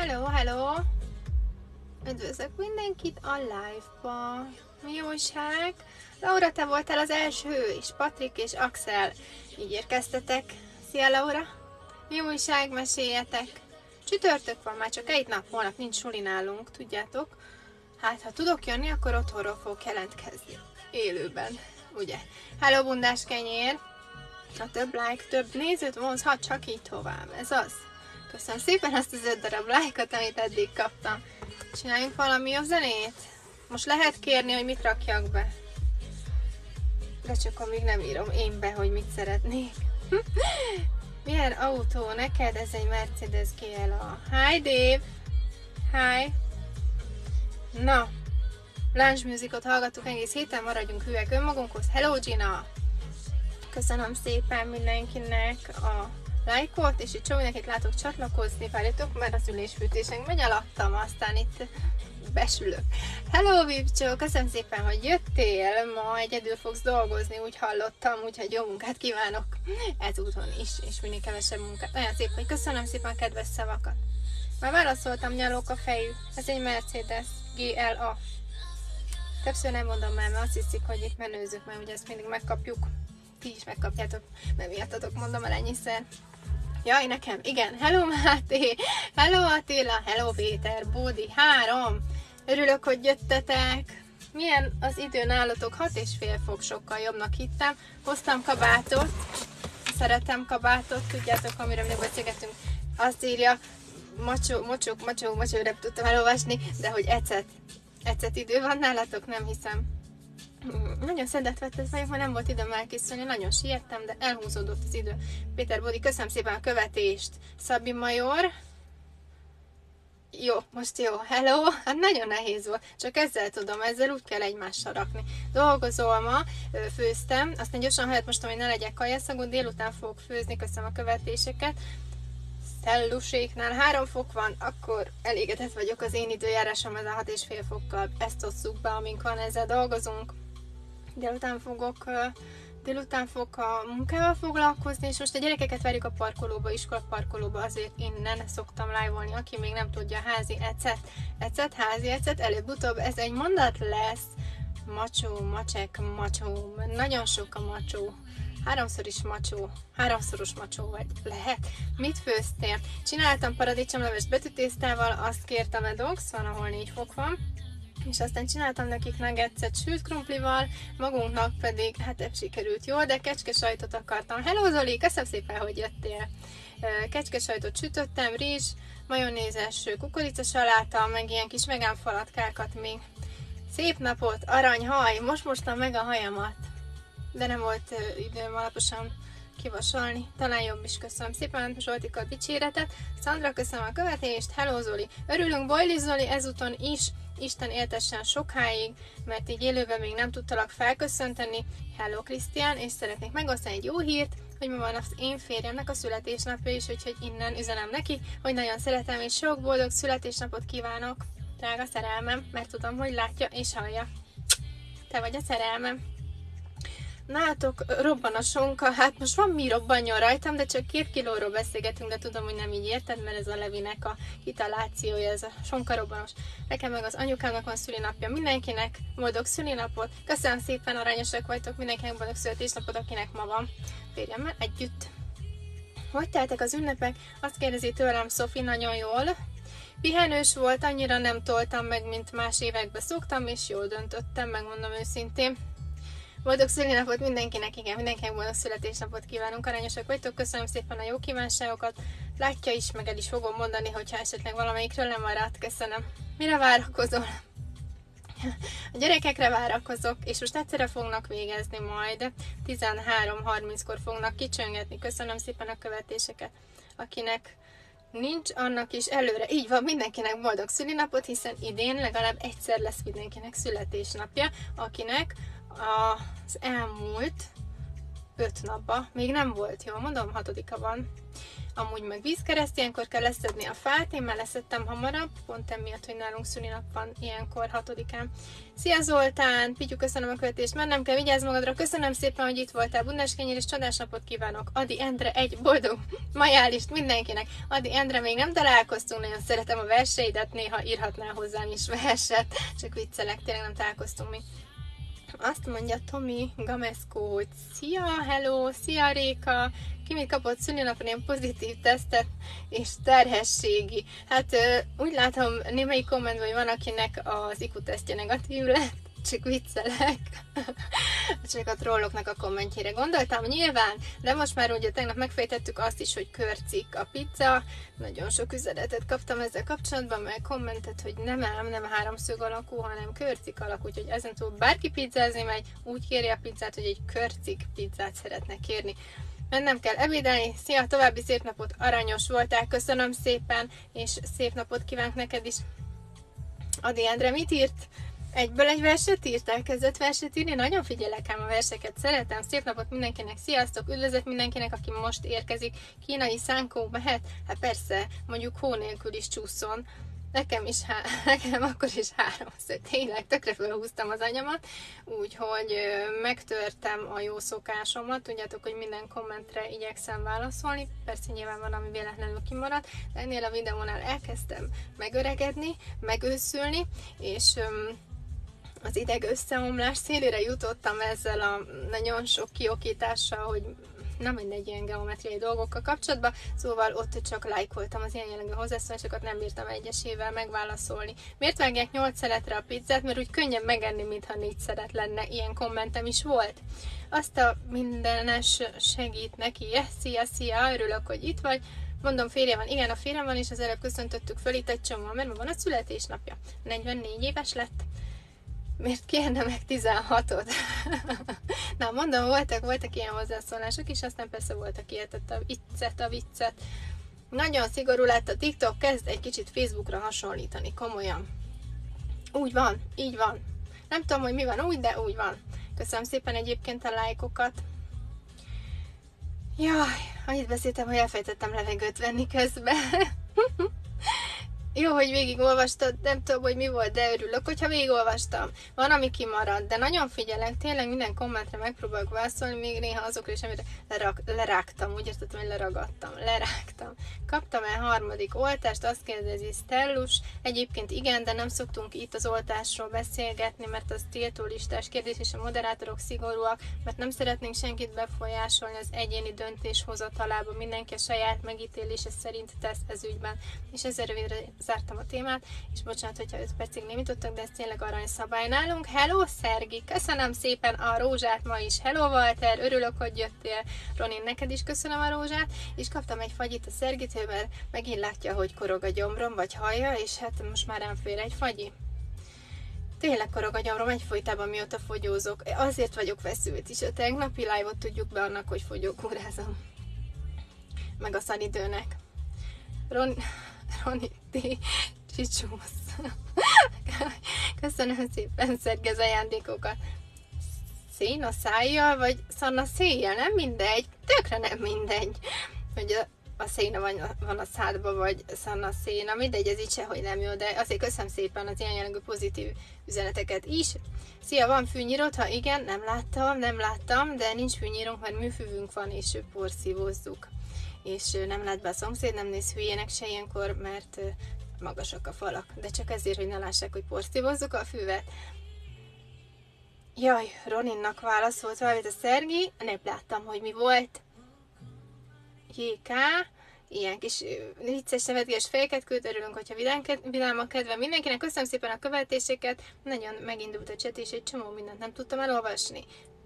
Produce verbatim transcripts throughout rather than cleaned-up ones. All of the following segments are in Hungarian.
Hello, hello! Üdvözlök mindenkit a live-ba. Mi újság? Laura, te voltál az első, és Patrik és Axel. Így érkeztetek. Szia, Laura! Mi újság? Meséljetek! Csütörtök van, már csak egy nap, holnap nincs suli nálunk, tudjátok? Hát, ha tudok jönni, akkor otthonról fogok jelentkezni. Élőben, ugye? Hello, bundás kenyér! A több like, több nézőt vonz, ha csak így tovább. Ez az. Köszönöm szépen azt az öt darab lájkot, amit eddig kaptam. Csináljunk valami jobb zenét? Most lehet kérni, hogy mit rakjak be. De csak amíg nem írom én be, hogy mit szeretnék. Milyen autó neked? Ez egy Mercedes gé el á. Hi Dave! Hi! Na, Lunch Musicot hallgattuk egész héten, maradjunk hűek önmagunkhoz. Hello Gina! Köszönöm szépen mindenkinek a lájkot, és itt csomó mindenkit látok csatlakozni, várjatok, mert az ülésfűtésünk megy alattam, aztán itt besülök. Hello Vipcsó, köszönöm szépen, hogy jöttél, ma egyedül fogsz dolgozni, úgy hallottam, úgyhogy jó munkát kívánok ezúton is, és minél kevesebb munkát. Olyan szép, hogy köszönöm szépen a kedves szavakat. Már válaszoltam, nyalók a fejű, ez egy Mercedes gé el á. Többször nem mondom már, mert azt hiszik, hogy itt menőzök, mert ugye ezt mindig megkapjuk. Ti is megkapjátok, mert miattatok mondom el ennyiszer. Jaj, nekem, igen. Hello Máté, hello Attila, hello Péter, Bódi, három. Örülök, hogy jöttetek. Milyen az idő nálatok? Hat és fél fok, sokkal jobbnak hittem. Hoztam kabátot, szeretem kabátot, tudjátok, amiről még beszélgetünk. Azt írja, macsó, mocsók, macsó, macsó, nem tudtam elolvasni, de hogy ecet, ecet idő van nálatok, nem hiszem. Nagyon szedetvetett vagyok, mert nem volt időm elkészülni, nagyon siettem, de elhúzódott az idő. Péter Bódi, köszönöm szépen a követést. Szabi Major. Jó, most jó. Hello. Hát nagyon nehéz volt. Csak ezzel tudom, ezzel úgy kell egymással rakni. Dolgozol ma, főztem, aztán gyorsan helyett most, hogy ne legyek kajaszagú, délután fogok főzni, köszönöm a követéseket. Szelluséknál három fok van, akkor elégedett vagyok az én időjárásom, ez a hat és fél fokkal. Ezt osszuk be, amink van, ezzel dolgozunk. Délután fogok, délután fogok a munkával foglalkozni, és most a gyerekeket várjuk a parkolóba, iskola parkolóba, azért innen szoktam live-olni, aki még nem tudja, házi ecet, ecet, házi ecet, előbb-utóbb ez egy mondat lesz, macsó, macsek, macsó, nagyon sok a macsó, háromszor is macsó, háromszoros macsó vagy lehet. Mit főztél? Csináltam paradicsomlevest betűtésztával, azt kértem a dogs, van, ahol négy fok van, és aztán csináltam nekik nuggetset sült krumplival, magunknak pedig, hát ebb sikerült jól, de kecskesajtot akartam. Hello Zoli, köszönöm szépen, hogy jöttél. Kecskesajtot sütöttem, rizs, majonézes kukoricasaláta, meg ilyen kis vegánfalatkákat még. Szép napot, aranyhaj, most mostam meg a hajamat, de nem volt időm alaposan kivasalni. Talán jobb is, köszönöm szépen Zsoltika a dicséretet. Szandra, köszönöm a követést. Hello Zoli, örülünk Bojli Zoli, ezúton is Isten éltessen sokáig, mert így élőben még nem tudtalak felköszönteni. Hello Krisztián, és szeretnék megosztani egy jó hírt, hogy ma van az én férjemnek a születésnapja is, úgyhogy innen üzenem neki, hogy nagyon szeretem, és sok boldog születésnapot kívánok, drága szerelmem, mert tudom, hogy látja és hallja. Te vagy a szerelmem. Nálatok robban a sonka, hát most van mi robbanjon rajtam, de csak két kilóról beszélgetünk, de tudom, hogy nem így érted, mert ez a Levinek a kitalációja, ez a sonka robbanos. Nekem meg az anyukámnak van szülinapja, mindenkinek boldog szülinapot, köszönöm szépen, aranyosak vagytok, mindenkinek boldog születésnapot, akinek ma van, férjemmel együtt. Hogy teltek az ünnepek? Azt kérdezi tőlem Szofi, nagyon jól. Pihenős volt, annyira nem toltam meg, mint más években szoktam, és jól döntöttem, megmondom őszintén. Boldog szülinapot mindenkinek, igen, mindenkinek boldog születésnapot kívánunk, aranyosak vagytok, köszönöm szépen a jó kívánságokat, látja is, meg el is fogom mondani, hogyha esetleg valamelyikről nem maradt, köszönöm. Mire várakozol? A gyerekekre várakozok, és most egyszerre fognak végezni majd, tizenhárom harminckor fognak kicsöngetni, köszönöm szépen a követéseket, akinek nincs, annak is előre. Így van, mindenkinek boldog szülinapot, hiszen idén legalább egyszer lesz mindenkinek születésnapja, akinek az elmúlt öt napba, még nem volt, jól mondom, hatodika van. Amúgy meg vízkereszt, ilyenkor kell leszedni a fát, én már leszettem hamarabb, pont emiatt, hogy nálunk szülinap van ilyenkor hatodikán. Szia Zoltán, Pityu, köszönöm a követést, mennem kell, vigyázz magadra, köszönöm szépen, hogy itt voltál, bundás kenyér és csodás napot kívánok, Adi Endre, egy boldog majálist mindenkinek. Adi Endre, még nem találkoztunk, nagyon szeretem a verseidet, néha írhatnál hozzám is verset, csak viccelek, tényleg nem találkoztunk még. Azt mondja Tomi Gameszkó, hogy szia, hello, szia Réka, ki mit kapott szülinapon, ilyen pozitív tesztet és terhességi. Hát úgy látom, némelyik kommentben, hogy van, akinek az i kú tesztje negatív lett, csak viccelek. Csak a trolloknak a kommentjére gondoltam, nyilván, de most már ugye tegnap megfejtettük azt is, hogy körcik a pizza. Nagyon sok üzenetet kaptam ezzel kapcsolatban, meg kommentet, hogy nem ám, nem háromszög alakú, hanem körcik alakú, úgyhogy ezentúl bárki pizzázni megy, úgy kéri a pizzát, hogy egy körcik pizzát szeretne kérni. Mennem kell ebédelni, szia, további szép napot, aranyos voltál, köszönöm szépen, és szép napot kívánok neked is. Adi Endre mit írt? Egyből egy verset írt, elkezdett verset írni, nagyon figyelek ám a verseket, szeretem, szép napot mindenkinek, sziasztok, üdvözlet mindenkinek, aki most érkezik, kínai szánkó mehet, hát persze, mondjuk hó nélkül is csúszson, nekem is, há nekem akkor is háromszor, tényleg tökre felhúztam az anyamat, úgyhogy megtörtem a jó szokásomat, tudjátok, hogy minden kommentre igyekszem válaszolni, persze nyilván van, ami véletlenül kimaradt, de ennél a videónál elkezdtem megöregedni, megőszülni, és az ideg összeomlás szélére jutottam ezzel a nagyon sok kiokítással, hogy nem mindegy ilyen geometriai dolgokkal kapcsolatban, szóval ott csak lájkoltam az ilyen jellegű hozzászólásokat, nem bírtam egyesével megválaszolni. Miért vágják nyolc szeletre a pizzát? Mert úgy könnyebb megenni, mintha négy szelet lenne, ilyen kommentem is volt. Azt a mindenes segít neki, szia, szia, örülök, hogy itt vagy. Mondom, férje van, igen, a férjem van, és az előbb köszöntöttük föl itt egy csomó, mert ma van a születésnapja. negyvennégy éves lett. Miért kérne meg tizenhatot? Na, mondom, voltak, voltak ilyen hozzászólások is, aztán persze voltak ilyetett a viccet, a viccet. Nagyon szigorú lett a TikTok, kezd egy kicsit Facebookra hasonlítani, komolyan. Úgy van, így van. Nem tudom, hogy mi van úgy, de úgy van. Köszönöm szépen egyébként a lájkokat. Jaj, annyit beszéltem, hogy elfejtettem levegőt venni közben. Jó, hogy végigolvastad, nem tudom, hogy mi volt, de örülök, hogyha végigolvastam. Van, ami kimarad, de nagyon figyelek, tényleg minden kommentre megpróbálok válaszolni, még néha azokra is, amire lerak, lerágtam, úgy értettem, hogy leragadtam, lerágtam. Kaptam el harmadik oltást, azt kérdezi Stellus, egyébként igen, de nem szoktunk itt az oltásról beszélgetni, mert az tiltólistás kérdés, és a moderátorok szigorúak, mert nem szeretnénk senkit befolyásolni az egyéni döntéshozatalába, mindenki a saját megítélése szerint tesz ez ügyben, és ezzel rövidre zártam a témát, és bocsánat, hogyha öt percig némítottak, de ez tényleg aranyszabály nálunk. Hello, Szergi! Köszönöm szépen a rózsát ma is. Hello, Walter! Örülök, hogy jöttél. Ronin, neked is köszönöm a rózsát, és kaptam egy fagyit a Szergitől, mert megint látja, hogy korog a gyomrom, vagy hallja, és hát most már nem fér egy fagyi. Tényleg korog a gyomrom egyfolytában, mióta fogyózok. Azért vagyok feszült is. A tegnapi live-ot tudjuk be annak, hogy fogyókúrázom. Meg a szanidőnek. Ron... Roni T. Csicsúsz. Köszönöm szépen, Szergi, az ajándékokat. Szén a szájjal, vagy szanna széjjel? Nem mindegy. Tökre nem mindegy. Hogy a, a széna van, van a szádba, vagy szanna széna. Mindegy, ez így sehogy nem jó, de azért köszönöm szépen az ilyen jellegű pozitív üzeneteket is. Szia, van fűnyírod? Ha igen, nem láttam, nem láttam, de nincs fűnyírunk, mert műfüvünk van, és porszívózzuk. És nem lát be a szomszéd, nem néz hülyének se ilyenkor, mert magasak a falak. De csak ezért, hogy ne lássák, hogy porszívozzuk a füvet. Jaj, Roninnak válaszolt valamit a Szergi, nem láttam, hogy mi volt. jé ká, ilyen kis vicces nevetgés fejeket küld, örülünk, hogyha vidám a kedve mindenkinek. Köszönöm szépen a követéseket, nagyon megindult a chat, és egy csomó mindent nem tudtam elolvasni.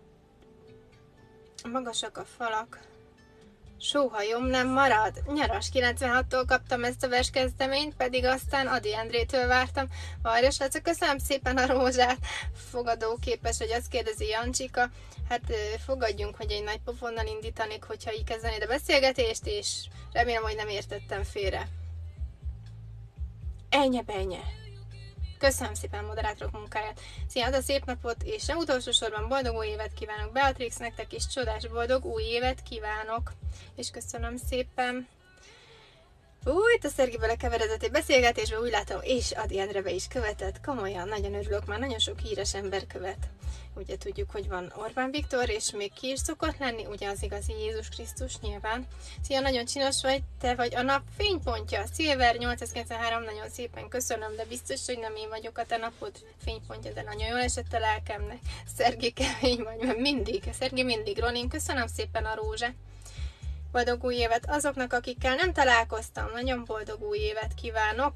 Magasak a falak. Sóhajom nem marad. Nyaras kilencvenhattól kaptam ezt a verskezdeményt, pedig aztán Adi Endrétől vártam. Várja, srácok, köszönöm szépen a rózsát. Fogadóképes, hogy azt kérdezi Jancsika. Hát fogadjunk, hogy egy nagy pofonnal indítanék, hogyha így kezdenéd a beszélgetést, és remélem, hogy nem értettem félre. Ennye benye. Köszönöm szépen a moderátorok munkáját. Szia, a szép napot, és nem utolsó sorban boldog új évet kívánok. Beatrix, nektek is csodás boldog új évet kívánok. És köszönöm szépen. Úgy, a Szergiből lekeveredett egy beszélgetésbe, úgy látom, és Adi Endre be is követett. Komolyan, nagyon örülök, már nagyon sok híres ember követ. Ugye tudjuk, hogy van Orbán Viktor, és még ki is szokott lenni, ugye az igazi Jézus Krisztus nyilván. Szia, nagyon csinos vagy, te vagy a nap fénypontja. Silver nyolcszázkilencvenhárom, nagyon szépen köszönöm, de biztos, hogy nem én vagyok a te napod fénypontja, de nagyon jól esett a lelkemnek. Szergi kemény vagy, mert mindig, Szergi mindig. Ronin, köszönöm szépen a rózsát. Boldog új évet azoknak, akikkel nem találkoztam. Nagyon boldog új évet kívánok.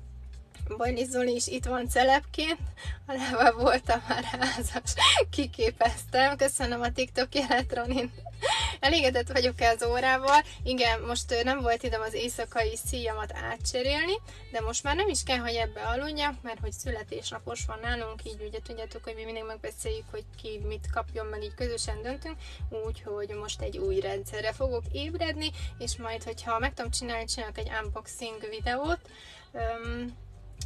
Bajni Zoli is itt van celebként. Alával voltam már házas. Kiképeztem. Köszönöm a TikTok jelet, Ronin. Elégedett vagyok el az órával. Igen, most nem volt időm az éjszakai szíjamat átcserélni, de most már nem is kell, hogy ebbe aludjak, mert hogy születésnapos van nálunk, így ugye tudjátok, hogy mi mindig megbeszéljük, hogy ki mit kapjon, meg így közösen döntünk, úgyhogy most egy új rendszerre fogok ébredni, és majd, hogyha meg tudom csinálni, csinálok egy unboxing videót. Um,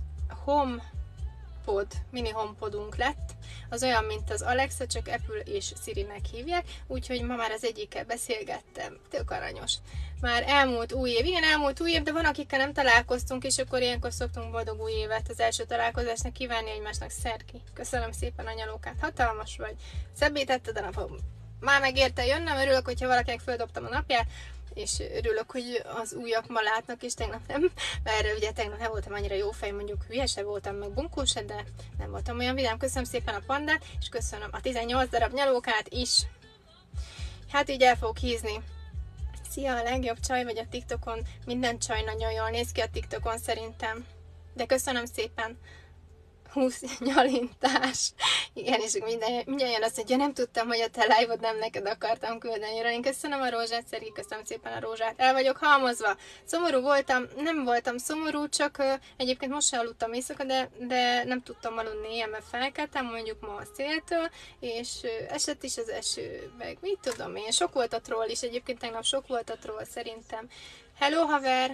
home Pod, mini HomePodunk lett. Az olyan, mint az Alexa, csak Apple és Siri-nek hívják, úgyhogy ma már az egyikkel beszélgettem. Tök aranyos. Már elmúlt új év, igen, elmúlt új év, de van, akikkel nem találkoztunk, és akkor ilyenkor szoktunk boldog új évet az első találkozásnak kívánni egymásnak. Szerki, köszönöm szépen, anyalókát, hatalmas vagy. Szebbé tetted a napom. Már megérte jönnöm, örülök, hogyha valakinek földobtam a napját, és örülök, hogy az újak ma látnak, és tegnap nem, mert ugye tegnap nem voltam annyira jó fej, mondjuk hülyese voltam, meg bunkó se, de nem voltam olyan vidám. Köszönöm szépen a pandát, és köszönöm a tizennyolc darab nyalókát is. Hát így el fogok hízni. Szia, a legjobb csaj vagy a TikTokon, minden csaj nagyon jól néz ki a TikTokon szerintem. De köszönöm szépen. húsz nyalintás. Igen, és minden, minden jön azt, hogy ja, nem tudtam, hogy a te live-od nem neked akartam küldeni. Én köszönöm a rózsát, Szergi, köszönöm szépen a rózsát. El vagyok halmozva. Szomorú voltam, nem voltam szomorú, csak uh, egyébként most sem aludtam éjszaka, de, de nem tudtam aludni ilyen, mert felkeltem, mondjuk ma a széltől, és uh, esett is az eső, meg mit tudom én. Sok volt a troll is, egyébként tegnap sok volt a troll szerintem. Hello, haver!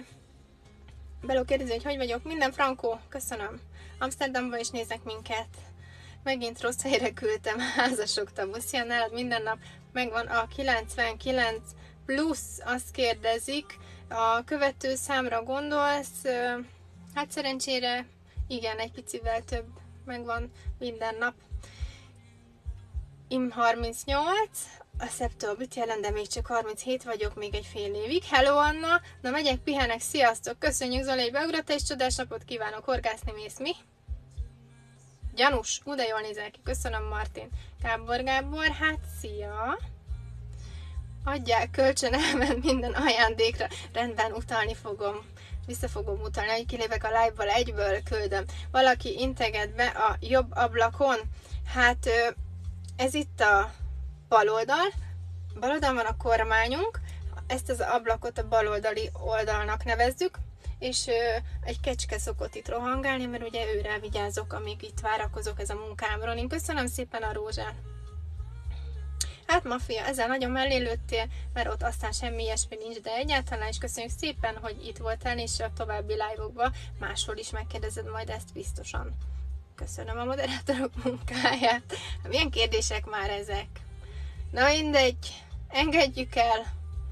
Beló kérdezi, hogy hogy vagyok. Minden frankó, köszönöm. Amsterdamban is néznek minket. Megint rossz helyre küldtem, házasok tabuszia, nálad minden nap megvan a kilencvenkilenc plusz, azt kérdezik. A követő számra gondolsz? Hát szerencsére igen, egy picivel több megvan minden nap. Im harmincnyolc, a szeptember mit jelent, de még csak harminchét vagyok, még egy fél évig. Hello, Anna! Na megyek, pihenek, sziasztok! Köszönjük, Zoli, hogy beugrott, és csodás napot kívánok, horgászni mész, mi? Gyanús, ú, de jól nézel ki, köszönöm, Martin. Gábor, Gábor, hát szia! Adják, kölcsön, elment minden ajándékra. Rendben, utalni fogom. Vissza fogom utalni, hogy kilépek a live-val, egyből küldöm. Valaki integet be a jobb ablakon. Hát ez itt a bal oldal. Bal oldal van a kormányunk. Ezt az ablakot a baloldali oldalnak nevezzük. És egy kecske szokott itt rohangálni, mert ugye őre vigyázok, amíg itt várakozok ez a munkámról. Én köszönöm szépen a rózsát. Hát Mafia, ezzel nagyon mellé lőttél, mert ott aztán semmi ilyesmi nincs, de egyáltalán is köszönjük szépen, hogy itt voltál, és a további live-okban máshol is megkérdezed majd ezt biztosan. Köszönöm a moderátorok munkáját. Milyen kérdések már ezek? Na mindegy, engedjük el.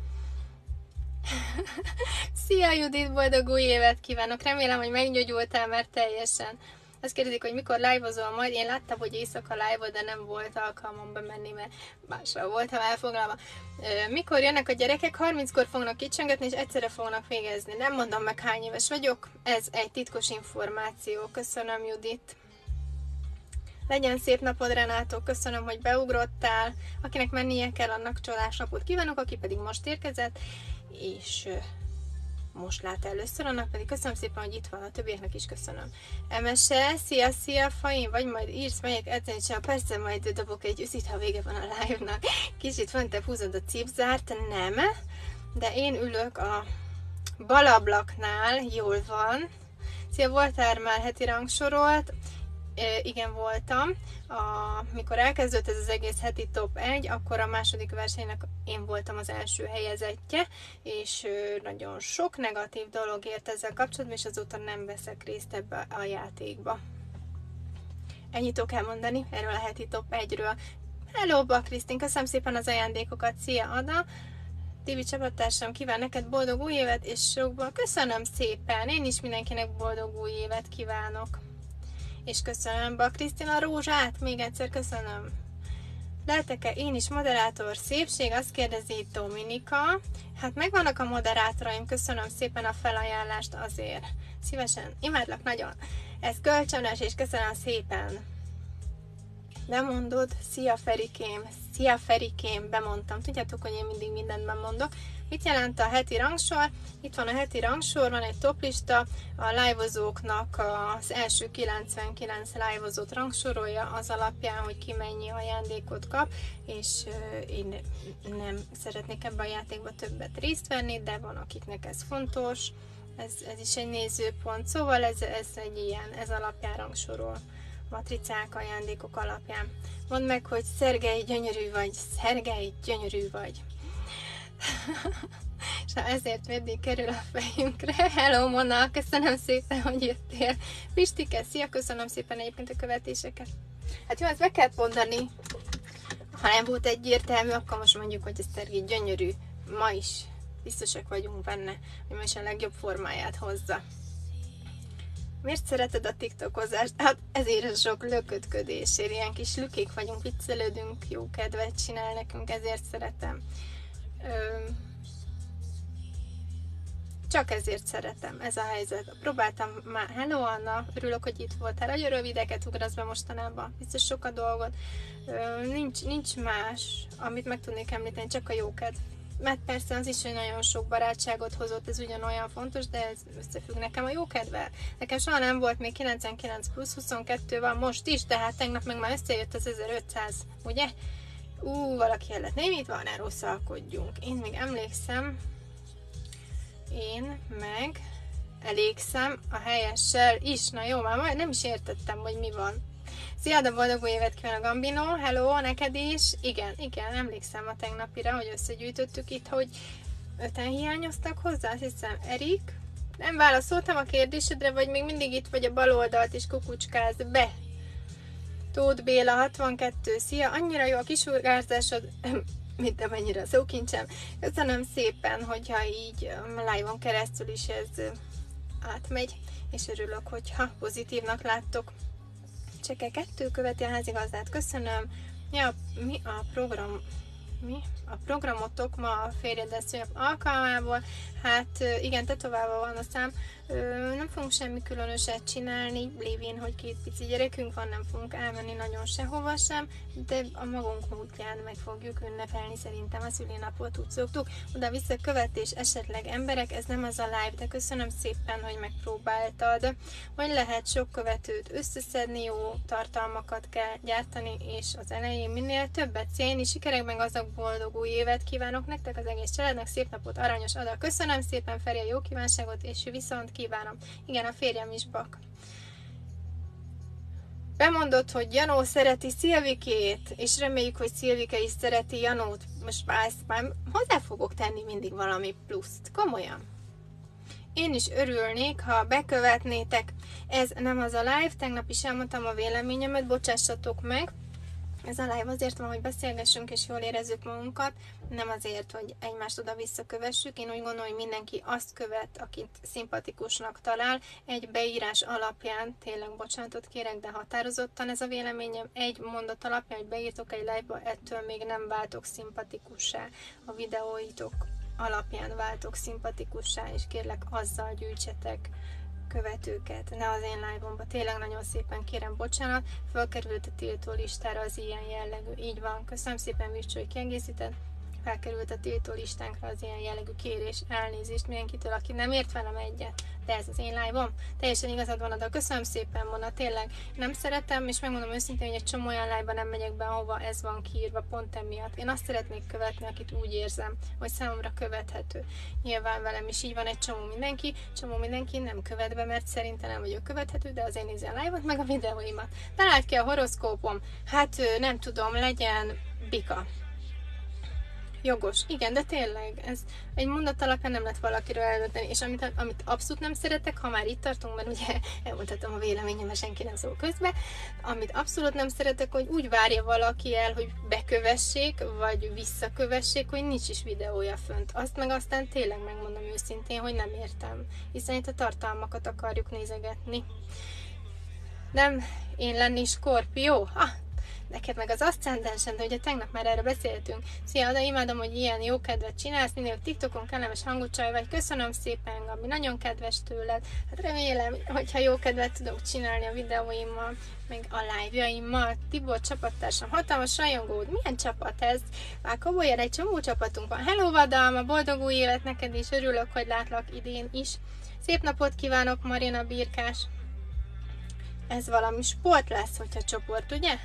Szia Judit, boldog új évet kívánok! Remélem, hogy meggyógyultál már teljesen. Azt kérdezik, hogy mikor live-ozol majd. Én láttam, hogy éjszaka live, de nem volt alkalmam bemenni, mert másra voltam elfoglalva. Mikor jönnek a gyerekek? harminckor fognak kicsöngetni, és egyszerre fognak végezni. Nem mondom meg, hány éves vagyok. Ez egy titkos információ. Köszönöm, Judit. Legyen szép napod, Renátó, köszönöm, hogy beugrottál. Akinek mennie kell, annak csodás napot kívánok, aki pedig most érkezett, és most lát először, annak pedig köszönöm szépen, hogy itt van, a többieknek is köszönöm. Emese, szia, szia, faim, vagy majd írsz, melyek edzeni csak, persze majd dobok egy üszit, ha vége van a live-nak. Kicsit föntebb húzod a cipzárt, nem, de én ülök a bal ablaknál, jól van. Szia, voltál már heti rangsorolt? E, igen, voltam. A, mikor elkezdődött ez az egész heti top egy, akkor a második versenynek én voltam az első helyezettje, és nagyon sok negatív dolog ért ezzel kapcsolatban, és azóta nem veszek részt ebbe a játékba. Ennyit tudok elmondani erről a heti top egyről. Hello, Bak Krisztin, köszönöm szépen az ajándékokat, szia Ada! Tibi csapattársam kíván neked boldog új évet és sokból. Köszönöm szépen, én is mindenkinek boldog új évet kívánok. És köszönöm, Bak Krisztin, a rózsát, még egyszer köszönöm. Lehetek-e én is moderátor? Szépség, azt kérdezi Dominika. Hát megvannak a moderátoraim, köszönöm szépen a felajánlást azért. Szívesen, imádlak nagyon. Ez kölcsönös, és köszönöm szépen. Bemondod, szia Ferikém, szia Ferikém, bemondtam. Tudjátok, hogy én mindig mindent bemondok. Mit jelent a heti rangsor? Itt van a heti rangsor, van egy toplista, a live-ozóknak az első kilencvenkilenc live-ozót rangsorolja az alapján, hogy ki mennyi ajándékot kap, és én nem szeretnék ebben a játékban többet részt venni, de van akiknek ez fontos, ez, ez is egy nézőpont, szóval ez, ez egy ilyen, ez alapján rangsorol. Matricák, ajándékok alapján. Mondd meg, hogy Szergej, gyönyörű vagy, Szergej, gyönyörű vagy. És ezért mindig kerül a fejünkre. Hello, Mona, köszönöm szépen, hogy jöttél. Pistike, szia, köszönöm szépen egyébként a követéseket. Hát jó, ezt meg kell mondani. Ha nem volt egyértelmű, akkor most mondjuk, hogy ez Szergej gyönyörű. Ma is biztosak vagyunk benne, hogy most a legjobb formáját hozza. Miért szereted a tiktokozást? Hát ezért a sok löködködésért, ilyen kis lükék vagyunk, viccelődünk, jó kedvet csinál nekünk, ezért szeretem. Öm, csak ezért szeretem, ez a helyzet. Próbáltam már, hello Anna, örülök, hogy itt voltál, nagyon rövideket ugrasz be mostanában, biztos sok a dolgot. Öm, nincs, nincs más, amit meg tudnék említeni, csak a jókedv. Mert persze az is, hogy nagyon sok barátságot hozott, ez ugyanolyan fontos, de ez összefügg nekem a jókedvel. Nekem soha nem volt még kilencvenkilenc plusz, huszonkettő van most is, tehát tegnap meg már összejött az ezerötszáz, ugye? Ú, valaki kellett. Nem, itt van, ne rosszalkodjunk. Én még emlékszem, én meg elégszem a helyessel is. Na jó, már nem is értettem, hogy mi van. Szia, de boldog új évet kívánok, Gambino, hello, neked is. Igen, igen, emlékszem a tegnapira, hogy összegyűjtöttük itt, hogy öten hiányoztak hozzá, azt hiszem, Erik. Nem válaszoltam a kérdésedre, vagy még mindig itt vagy a bal oldalt is kukucskáz be. Tóth Béla, hatvankettő, szia, annyira jó a kisugárzásod, mint amennyire a szókincsem. Köszönöm szépen, hogyha így live-on keresztül is ez átmegy, és örülök, hogyha pozitívnak láttok. Cseke kettő követi a házigazdát, köszönöm. Mi a, mi a program... Mi? A programotok ma a férjeddel szünnap alkalmából, hát igen, tetoválva van a szám, nem fogunk semmi különöset csinálni, lévén, hogy két pici gyerekünk van, nem fogunk elmenni nagyon sehova sem, de a magunk módján meg fogjuk ünnepelni, szerintem a szülinapot úgy szoktuk. Oda visszakövetés esetleg emberek, ez nem az a live, de köszönöm szépen, hogy megpróbáltad. Hogy lehet sok követőt összeszedni, jó tartalmakat kell gyártani, és az elején minél többet célni, sikerek meg azok boldog új évet kívánok nektek, az egész családnak, szép napot, aranyos Ada. Köszönöm szépen, Feri, a jó kívánságot, és viszont kívánom. Igen, a férjem is Bak. Bemondott, hogy Janó szereti Szilvikét, és reméljük, hogy Szilvike is szereti Janót. Most már ezt már hozzá fogok tenni mindig valami pluszt. Komolyan. Én is örülnék, ha bekövetnétek. Ez nem az a live, tegnap is elmondtam a véleményemet, bocsássatok meg. Ez a live azért van, hogy beszélgessünk és jól érezzük magunkat, nem azért, hogy egymást oda-vissza kövessük. Én úgy gondolom, hogy mindenki azt követ, akit szimpatikusnak talál. Egy beírás alapján, tényleg bocsánatot kérek, de határozottan ez a véleményem. Egy mondat alapján, hogy beírtok egy live-ba, ettől még nem váltok szimpatikussá. A videóitok alapján váltok szimpatikussá, és kérlek, azzal gyűjtsetek követőket, ne az én live-omba. Tényleg nagyon szépen kérem bocsánat, felkerült a tiltó listára az ilyen jellegű. Így van, köszönöm szépen, Vircsó, hogy kiegészíted. Felkerült a tiltó listánkra az ilyen jellegű kérés, elnézést mindenkitől, aki nem ért velem egyet. De ez az én live-om. Teljesen igazad van, de köszönöm szépen, Mona, tényleg nem szeretem, és megmondom őszintén, hogy egy csomó olyan live-ba nem megyek be, ahova ez van kiírva pont emiatt. Én azt szeretnék követni, akit úgy érzem, hogy számomra követhető. Nyilván velem is így van, egy csomó mindenki, csomó mindenki nem követ be, mert szerintem nem vagyok követhető, de azért nézi a live-ot, meg a videóimat. Talált ki a horoszkópom? Hát nem tudom, legyen bika. jogos. Igen, de tényleg, ez egy mondat alapján nem lehet valakiről eldönteni, és amit, amit abszolút nem szeretek, ha már itt tartunk, mert ugye elmondhatom a véleményem, mert senki nem szól közbe, amit abszolút nem szeretek, hogy úgy várja valaki el, hogy bekövessék, vagy visszakövessék, hogy nincs is videója fönt. Azt meg aztán tényleg megmondom őszintén, hogy nem értem, hiszen itt a tartalmakat akarjuk nézegetni. Nem én lenni Skorpió? Ah, neked meg az aszcendensen, de ugye tegnap már erről beszéltünk. Szia, de imádom, hogy ilyen jó kedvet csinálsz, minél TikTokon kellemes hangú csaj vagy. Köszönöm szépen, Gabi, nagyon kedves tőled. Hát remélem, hogyha jó kedvet tudok csinálni a videóimmal, meg a live-jaimmal. Tibor csapattársam, hatalmas rajongód, milyen csapat ez? Már komolyan egy csomó csapatunk van. Hello, Vadalma, boldog új élet neked is, örülök, hogy látlak idén is. Szép napot kívánok, Marina Birkás. Ez valami sport lesz, hogyha csoport, ugye?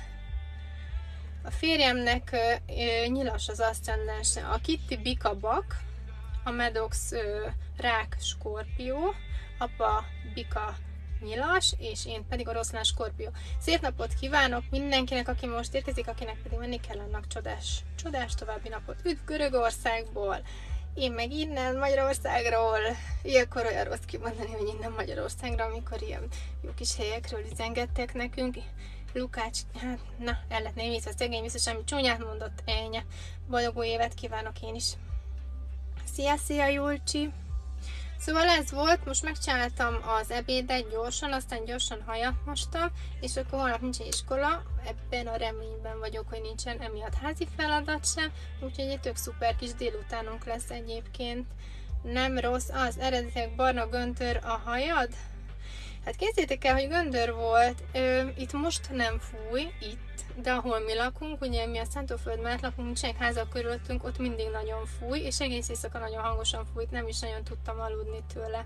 A férjemnek ö, ö, nyilas az aszcendense. A Kitty Bika Bak, a Medox ö, Rák Skorpió, apa Bika nyilas, és én pedig oroszlán Skorpió. Szép napot kívánok mindenkinek, aki most érkezik, akinek pedig menni kell, annak csodás, csodás további napot. Üdv Görögországból! Én meg innen Magyarországról, ilyenkor olyan rossz kimondani, hogy innen Magyarországra, amikor ilyen jó kis helyekről üzengettek nekünk. Lukács, hát na, el lett némi, a szegény vissza semmi csúnyát mondott, ennyi. Boldog új évet kívánok én is. Szia, szia, Julcsi! Szóval ez volt, most megcsináltam az ebédet gyorsan, aztán gyorsan hajat mostam, és akkor holnap nincs iskola, ebben a reményben vagyok, hogy nincsen emiatt házi feladat sem, úgyhogy egy tök szuper kis délutánunk lesz egyébként. Nem rossz az, eredetileg barna göndör a hajad? Hát képzeljétek el, hogy göndör volt, Ö, itt most nem fúj, itt, de ahol mi lakunk, ugye mi a Szántóföld mellett lakunk, nincsenek házak körülöttünk, ott mindig nagyon fúj, és egész éjszaka nagyon hangosan fújt, nem is nagyon tudtam aludni tőle.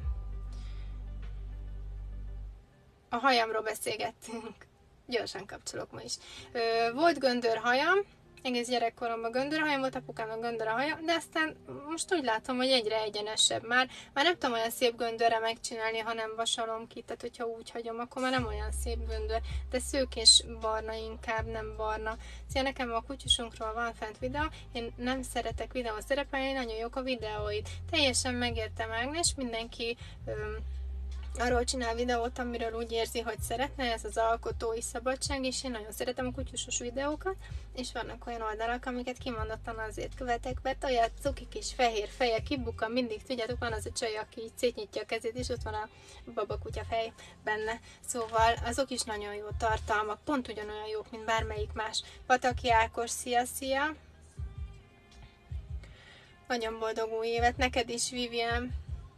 A hajamról beszélgettünk, gyorsan kapcsolok ma is. Ö, volt göndör hajam, egész gyerekkoromban göndörhajam volt, apukámnak göndör a haja, de aztán most úgy látom, hogy egyre egyenesebb már. Már nem tudom olyan szép göndörre megcsinálni, ha nem vasalom ki, tehát hogyha úgy hagyom, akkor már nem olyan szép göndör, de szőkés barna inkább, nem barna. Szia, nekem a kutyusunkról van fent videó, én nem szeretek videón szerepelni, nagyon jók a videóid. Teljesen megértem, Ágnes, mindenki öm, arról csinál videót, amiről úgy érzi, hogy szeretne, ez az alkotói szabadság, és én nagyon szeretem a kutyusos videókat, és vannak olyan oldalak, amiket kimondottan azért követek, mert olyan cukik és fehér feje kibukan mindig, tudjátok, van az a csaj, aki így szétnyitja a kezét, és ott van a babakutya fej benne, szóval azok is nagyon jó tartalmak, pont ugyanolyan jók, mint bármelyik más. Pataki Ákos, szia, szia! Nagyon boldog új évet, neked is, Vivian!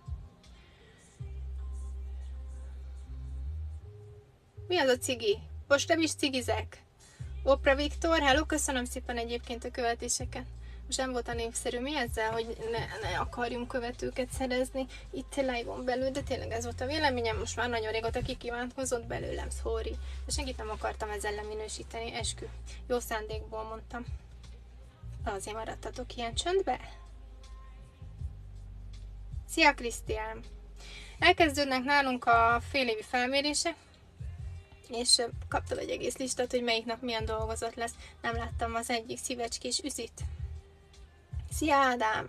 Mi az a cigi? Most nem is cigizek. Opra Viktor, hello, köszönöm szépen egyébként a követéseket. Most nem volt a népszerű, mi ezzel, hogy ne, ne akarjunk követőket szerezni itt live-on belül, de tényleg ez volt a véleményem, most már nagyon régóta kikívánkozott belőlem, sorry. De senkit nem akartam ezzel leminősíteni, eskü. Jó szándékból mondtam. Azért maradtatok ilyen csöndbe? Szia, Krisztián! Elkezdődnek nálunk a félévi felmérések, és kaptam egy egész listát, hogy melyik nap milyen dolgozat lesz. Nem láttam az egyik szívecskés üzit. Szia, Ádám!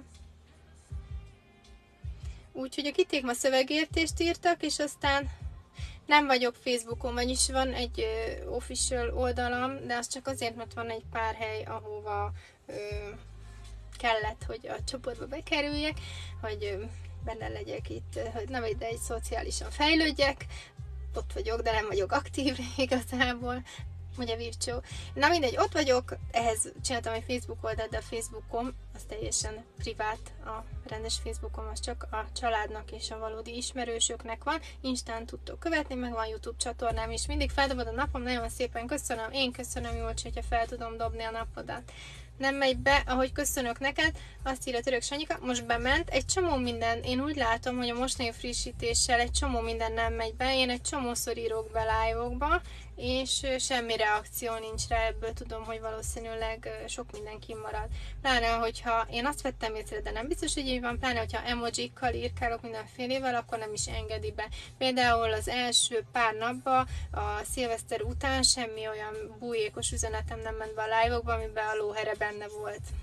Úgyhogy a kiték ma szövegértést írtak, és aztán nem vagyok Facebookon, vagyis van egy uh, official oldalam, de az csak azért, mert van egy pár hely, ahova uh, kellett, hogy a csoportba bekerüljek, hogy uh, benne legyek itt, uh, hogy nem egy, de egy szociálisan fejlődjek. Ott vagyok, de nem vagyok aktív igazából, ugye Vircsó. Na mindegy, ott vagyok, ehhez csináltam egy Facebook oldalt, de a Facebookom az teljesen privát, a rendes Facebookom az csak a családnak és a valódi ismerősöknek van. Instán tudtok követni, meg van YouTube csatornám is. Mindig feldobod a napom, nagyon szépen köszönöm. Én köszönöm, Jólcsi, hogyha fel tudom dobni a napodat. Nem megy be, ahogy köszönök neked, azt írja Török Sanyika, most bement, egy csomó minden, én úgy látom, hogy a mostani frissítéssel egy csomó minden nem megy be, én egy csomószor írok be live-okba, és semmi reakció nincs rá, ebből tudom, hogy valószínűleg sok minden kimarad. Pláne, hogyha én azt vettem észre, de nem biztos, hogy így van, pláne, hogyha emojikkal írkálok mindenfélével, akkor nem is engedi be. Például az első pár napban, a szilveszter után semmi olyan bújékos üzenetem nem ment be a live-okba, amiben a lóhere benne volt.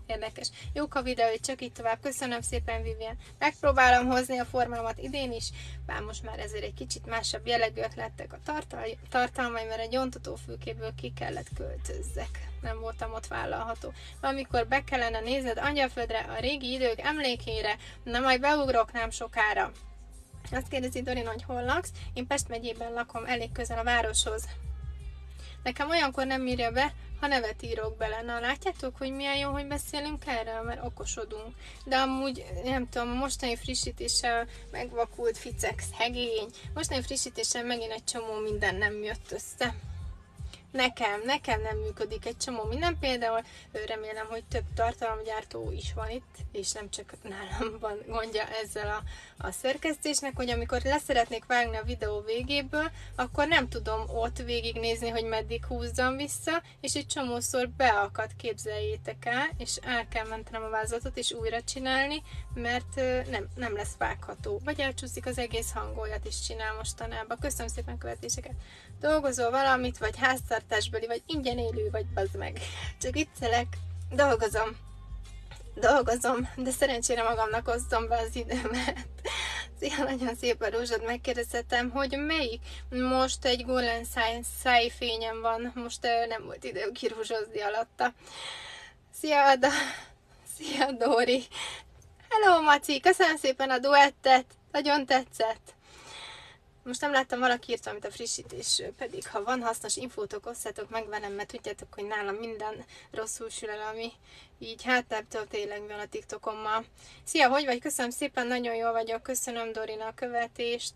érdekes. Jók a videói, csak így tovább. Köszönöm szépen, Vivian. Megpróbálom hozni a formámat idén is, bár most már ezért egy kicsit másabb jellegűek lettek a tartal- tartalmai, mert egy gyóntatófülkéből ki kellett költözzek. Nem voltam ott vállalható. Amikor be kellene nézned Angyalföldre, a régi idők emlékére, na majd beugrok nem sokára. Azt kérdezi Dorin, hogy hol laksz. Én Pest megyében lakom, elég közel a városhoz. Nekem olyankor nem írja be, ha nevet írok bele. Na, látjátok, hogy milyen jó, hogy beszélünk erről, mert okosodunk. De amúgy, nem tudom, a mostani frissítéssel megvakult ficek, szegény. Mostani frissítéssel megint egy csomó minden nem jött össze. Nekem, nekem nem működik egy csomó minden, például remélem, hogy több tartalomgyártó is van itt, és nem csak nálam van gondja ezzel a, a szerkesztésnek, hogy amikor leszeretnék vágni a videó végéből, akkor nem tudom ott végignézni, hogy meddig húzzam vissza, és egy csomószor beakad, képzeljétek el, és el kell mentenem a vázlatot, és újra csinálni, mert nem, nem lesz vágható. Vagy elcsúszik az egész hangoljat is csinál mostanában. Köszönöm szépen követéseket! Dolgozol valamit, vagy háztartásbeli, vagy ingyen élő, vagy bazd meg. Csak viccelek, dolgozom. Dolgozom, de szerencsére magamnak osztom be az időmet. Szia, nagyon szép a rózsad, megkérdezhetem, hogy melyik? Most egy golden szájfényem van, most nem volt idő kirúzsozni alatta. Szia, Ada! Szia, Dóri! Hello, Maci! Köszönöm szépen a duettet, nagyon tetszett. Most nem láttam, valaki írt valamit a frissítésről, pedig ha van hasznos infótok, osszátok meg velem, mert tudjátok, hogy nálam minden rosszul sül el, ami így hátábbtól tényleg van a TikTokommal. Szia, hogy vagy? Köszönöm szépen, nagyon jól vagyok, köszönöm Dorina a követést.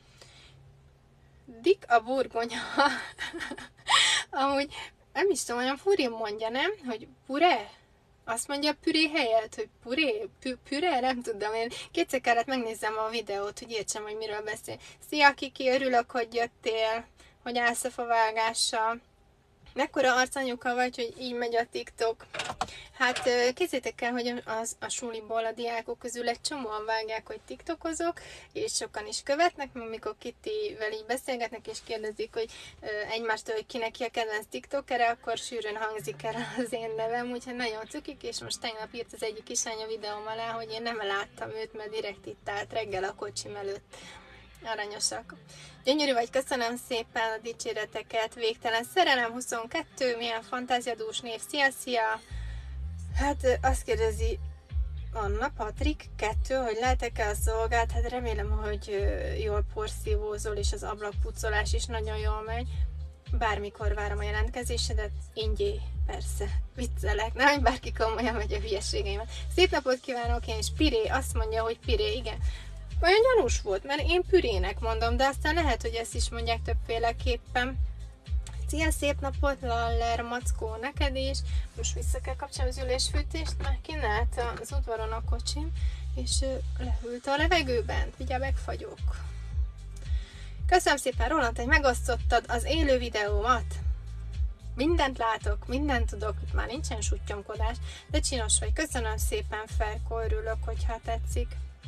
Dik a burgonya. Amúgy nem is tudom, olyan furin mondja, nem? Hogy pure? Azt mondja püré helyett, hogy puré, pü, püre, nem tudom, én kétszer kellett megnézzem a videót, hogy értsem, hogy miről beszél. Szia Kiki, örülök, hogy jöttél, hogy állsz a favágással. Mekkora arcanyuka vagy, hogy így megy a TikTok? Hát kézzétek el, hogy az, a suliból a diákok közül egy csomóan vágják, hogy TikTokozok, és sokan is követnek, amikor Kittyvel így beszélgetnek, és kérdezik, hogy egymástól, hogy kinek ki a kedvenc TikTokere, akkor sűrűn hangzik el az én nevem, úgyhogy nagyon cukik, és most tegnap írt az egyik kislány a videóm alá, hogy én nem láttam őt, mert direkt itt állt reggel a kocsim előtt. Aranyosak. Gyönyörű vagy, köszönöm szépen a dicséreteket. Végtelen szerelem huszonkettő, milyen fantáziadús név, szia, szia! Hát azt kérdezi Anna, Patrik, kettő, hogy lehetek-e a szolgált? Hát remélem, hogy jól porszívózol, és az ablakpucolás is nagyon jól megy. Bármikor várom a jelentkezésedet, ingyé, persze, viccelek, nem, hogy bárki komolyan megy a hülyeségeimet. Szép napot kívánok, én is. Piré, azt mondja, hogy piré, igen. Olyan gyanús volt, mert én pürének mondom, de aztán lehet, hogy ezt is mondják többféleképpen. Szia, szép napot, Laller, Mackó, neked is. Most vissza kell kapcsolni az ülésfűtést, mert kínált az udvaron a kocsim, és lehűlt a levegőben. Ugye megfagyok. Köszönöm szépen, Roland, hogy megosztottad az élő videómat. Mindent látok, mindent tudok, itt már nincsen suttyomkodás, de csinos vagy. Köszönöm szépen, Ferko, örülök, hogyha tetszik.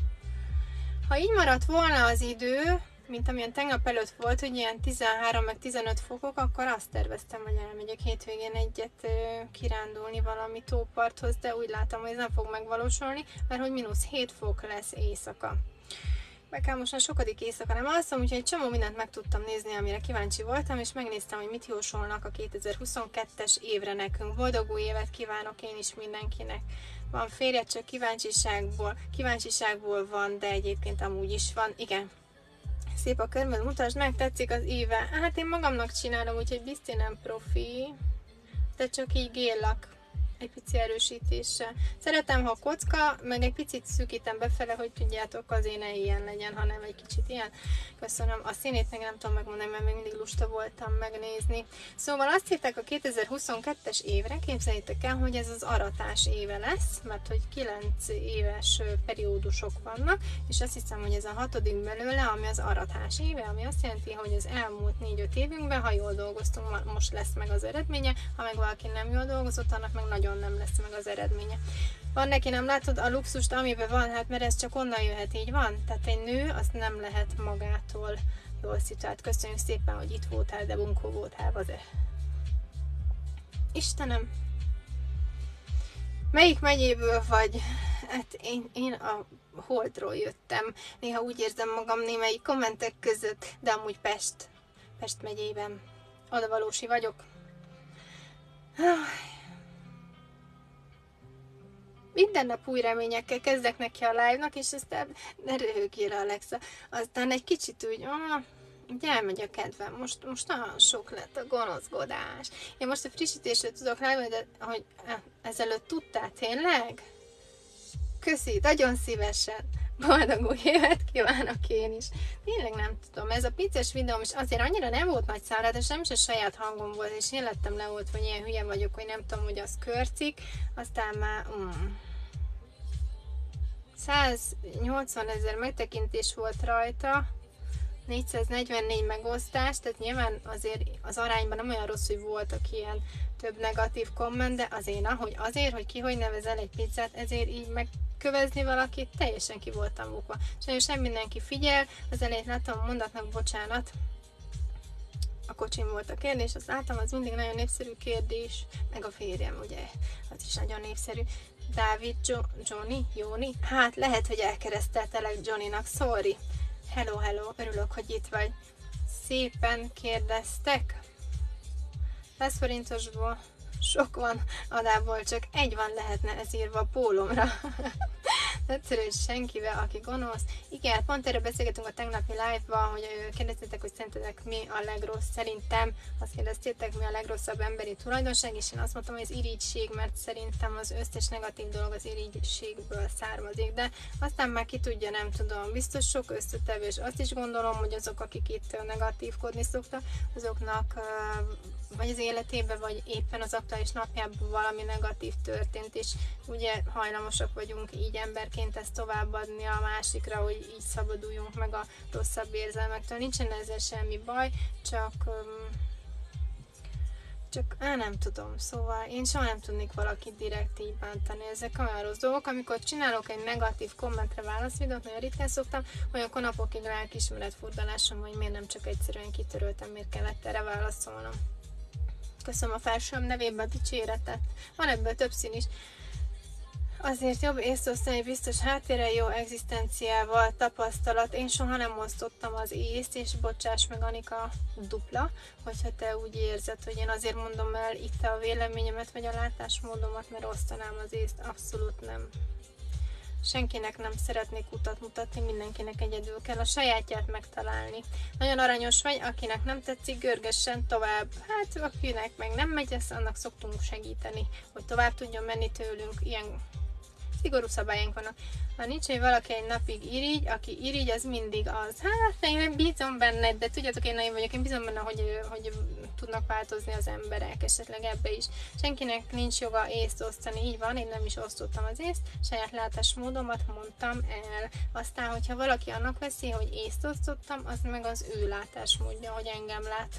Ha így maradt volna az idő, mint amilyen tegnap előtt volt, hogy ilyen tizenhárom meg tizenöt fokok, akkor azt terveztem, hogy elmegyek hétvégén egyet kirándulni valami tóparthoz, de úgy látom, hogy ez nem fog megvalósulni, mert hogy mínusz hét fok lesz éjszaka. Meg kell most már sokadik éjszaka nem alszom, úgyhogy egy csomó mindent meg tudtam nézni, amire kíváncsi voltam, és megnéztem, hogy mit jósolnak a kétezer-huszonkettes évre nekünk. Boldog új évet kívánok én is mindenkinek. Van férje, csak kíváncsiságból, kíváncsiságból van, de egyébként amúgy is van. Igen. Szép a körmöd, mutasd meg, tetszik az íve. Hát én magamnak csinálom, úgyhogy biztos nem profi, de csak így géllak. Egy pici erősítéssel. Szeretem, ha kocka, meg egy picit szűkítem befele, hogy tudjátok, azért ne ilyen legyen, hanem egy kicsit ilyen. Köszönöm. A színét meg nem tudom megmondani, mert még mindig lusta voltam megnézni. Szóval azt írták a kétezer-huszonkettes évre, képzeljétek el, hogy ez az aratás éve lesz, mert hogy kilenc éves periódusok vannak, és azt hiszem, hogy ez a hatodik belőle, ami az aratás éve, ami azt jelenti, hogy az elmúlt négy-öt évünkben, ha jól dolgoztunk, most lesz meg az eredménye, ha meg valaki nem jól dolgozott, annak meg nagyon nem lesz meg az eredménye. Van neki, nem látod a luxust, amiben van, hát mert ez csak onnan jöhet, így van? Tehát egy nő, azt nem lehet magától jól szituált. Köszönjük szépen, hogy itt voltál, de bunkó voltál, az-e. Istenem! Melyik megyéből vagy? Hát én, én a Holdról jöttem. Néha úgy érzem magam némelyik kommentek között, de amúgy Pest. Pest megyében. Odavalósi vagyok. Minden nap új reményekkel kezdek neki a live-nak, és aztán ne röhögjél, Alexa. Aztán egy kicsit úgy, ah, ugye elmegy a kedvem. Most, most nagyon sok lett a gonoszgodás. Én most a frissítésre tudok live, de hogy ezelőtt tudtál tényleg? Köszi, nagyon szívesen. Boldog új évet kívánok én is. Tényleg nem tudom, ez a picces videóm is azért annyira nem volt nagy számra, és nem is a saját hangom volt, és én lettem leoltva, hogy ilyen hülye vagyok, hogy nem tudom, hogy az körcik, aztán már mm, száznyolcvan ezer megtekintés volt rajta, négyszáznegyvennégy megosztás, tehát nyilván azért az arányban nem olyan rossz, hogy voltak ilyen több negatív komment, de azért, ahogy azért, hogy ki hogy nevezel egy pizzát, ezért így meg kövezni valakit, teljesen ki voltam bukva. Sajnos nem mindenki figyel, az elejét láttam a mondatnak, bocsánat, a kocsim volt a kérdés, azt láttam, az mindig nagyon népszerű kérdés, meg a férjem, ugye, az is nagyon népszerű. Dávid, jo- Johnny, Jóni? Hát lehet, hogy elkereszteltelek Johnnynak, sorry. Hello, hello, örülök, hogy itt vagy. Szépen kérdeztek. száz forintosból sok van, adából csak egy van, lehetne ez írva a pólomra. Egyszerűen senkivel, aki gonosz. Igen, pont erről beszélgetünk a tegnapi live-ban, hogy kérdeztétek, hogy szerintetek mi a legrossz. Szerintem azt kérdeztétek, mi a legrosszabb emberi tulajdonság, és én azt mondtam, hogy az irigység, mert szerintem az összes negatív dolog az irigységből származik, de aztán már ki tudja, nem tudom, biztos sok összetevő, és azt is gondolom, hogy azok, akik itt negatívkodni szoktak, azoknak vagy az életében, vagy éppen az aktuális napjában valami negatív történt, és ugye hajlamosak vagyunk így emberként ezt továbbadni a másikra, hogy így szabaduljunk meg a rosszabb érzelmektől. Nincsen ezzel semmi baj, csak csak á, nem tudom, szóval én soha nem tudnék valakit direkt így bántani. Ezek olyan rossz dolgok, amikor csinálok egy negatív kommentre válaszvideót, nagyon ritkán szoktam, olyankor napokig lelkiismeret furdalásom, hogy miért nem csak egyszerűen kitöröltem, miért kellett erre válaszolnom. Köszönöm a felsőm nevében a dicséretet. Van ebből több szín is. Azért jobb észt osztani, biztos háttérrel, jó egzisztenciával, tapasztalat. Én soha nem osztottam az észt, és bocsáss meg, Anika, dupla, hogyha te úgy érzed, hogy én azért mondom el itt a véleményemet, vagy a látásmódomat, mert osztanám az észt. Abszolút nem. Senkinek nem szeretnék utat mutatni, mindenkinek egyedül kell a sajátját megtalálni. Nagyon aranyos vagy, akinek nem tetszik, görgessen tovább. Hát akinek meg nem megy, ezt annak szoktunk segíteni, hogy tovább tudjon menni tőlünk. Ilyen szigorú szabályaink vannak. Ha nincs, hogy valaki egy napig irigy, aki irigy, az mindig az. Hát én bízom benne, de tudjátok, én nagyon vagyok, én bízom benne, hogy, hogy tudnak változni az emberek, esetleg ebbe is. Senkinek nincs joga észt osztani, így van, én nem is osztottam az észt, saját látásmódomat mondtam el. Aztán, hogyha valaki annak veszi, hogy észt osztottam, az meg az ő látásmódja, hogy engem lát.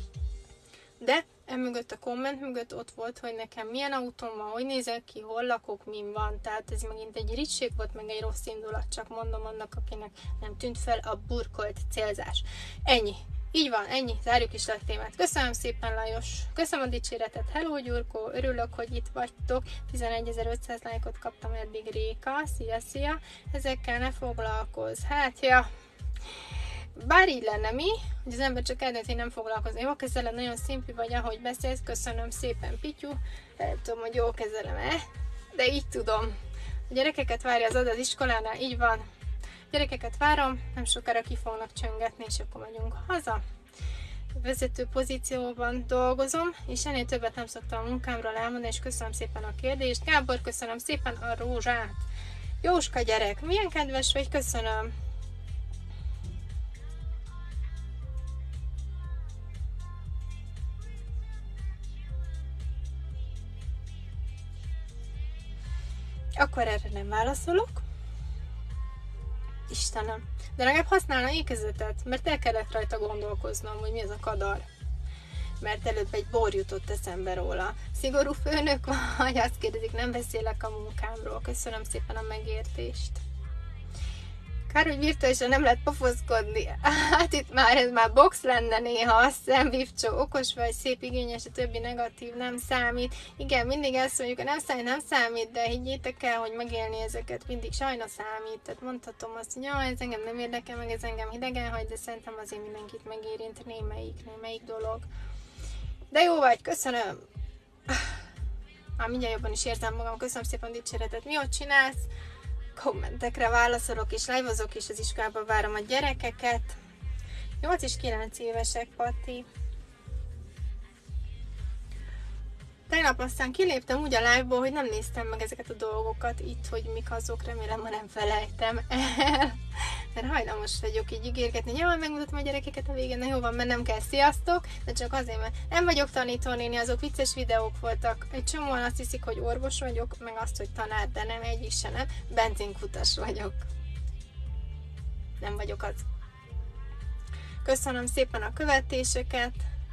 De emögött a komment mögött ott volt, hogy nekem milyen autóm van, hogy nézek ki, hol lakok, min van. Tehát ez megint egy irigység volt, meg egy rossz indulat, csak mondom annak, akinek nem tűnt fel a burkolt célzás. Ennyi. Így van, ennyi. Zárjuk is le a témát. Köszönöm szépen, Lajos. Köszönöm a dicséretet. Hello, Gyurkó. Örülök, hogy itt vagytok. tizenegyezer-ötszáz lájkot kaptam eddig, Réka. Szia, szia. Ezekkel ne foglalkozz. Hát, ja. Bár így lenne, mi? Hogy az ember csak eldönt, hogy nem foglalkozni. Jó kezelem, nagyon szimpi vagy, ahogy beszélsz. Köszönöm szépen, Pityu. Nem tudom, hogy jól kezelem-e, de így tudom. A gyerekeket várja az ad az iskolánál, így van. A gyerekeket várom, nem sokára ki fognak csöngetni, és akkor megyünk haza. Vezető pozícióban dolgozom, és ennél többet nem szoktam a munkámról elmondani, és köszönöm szépen a kérdést. Gábor, köszönöm szépen a rózsát. Jóska gyerek, milyen kedves vagy, köszönöm. Akkor erre nem válaszolok. Istenem. De legalább használna ékezetet, mert el kellett rajta gondolkoznom, hogy mi az a kadar. Mert előbb egy bor jutott eszembe róla. Szigorú főnök vagy? Azt kérdezik, nem beszélek a munkámról. Köszönöm szépen a megértést. Kár, hogy virtuálisan nem lehet pofoszkodni. Hát itt már ez már box lenne néha, azt hiszem, Vivcsó, okos vagy, szép, igényes, a többi negatív, nem számít. Igen, mindig ezt mondjuk, nem számít, nem számít, de higgyétek el, hogy megélni ezeket mindig sajnos számít. Tehát mondhatom azt, hogy jaj, ez engem nem érdekel, meg ez engem hidegen hagy, de szerintem azért mindenkit megérint némelyik, némelyik dolog. De jó vagy, köszönöm. Már mindjárt jobban is érzem magam, köszönöm szépen dicséretet. Mi ott csinálsz? Kommentekre válaszolok és live-ozok, és az iskolában várom a gyerekeket. nyolc és kilenc évesek, Pati. Tegnap aztán kiléptem úgy a live-ból, hogy nem néztem meg ezeket a dolgokat itt, hogy mik azok, remélem, ma nem felejtem el. Mert hajlamos vagyok így ígérgetni, jól megmutatom a gyerekeket a végén, na jó van, mert nem kell, sziasztok, de csak azért, mert nem vagyok tanítónéni, azok vicces videók voltak. Egy csomóan azt hiszik, hogy orvos vagyok, meg azt, hogy tanár, de nem, egyik se nem, benzinkutas vagyok. Nem vagyok az. Köszönöm szépen a követéseket,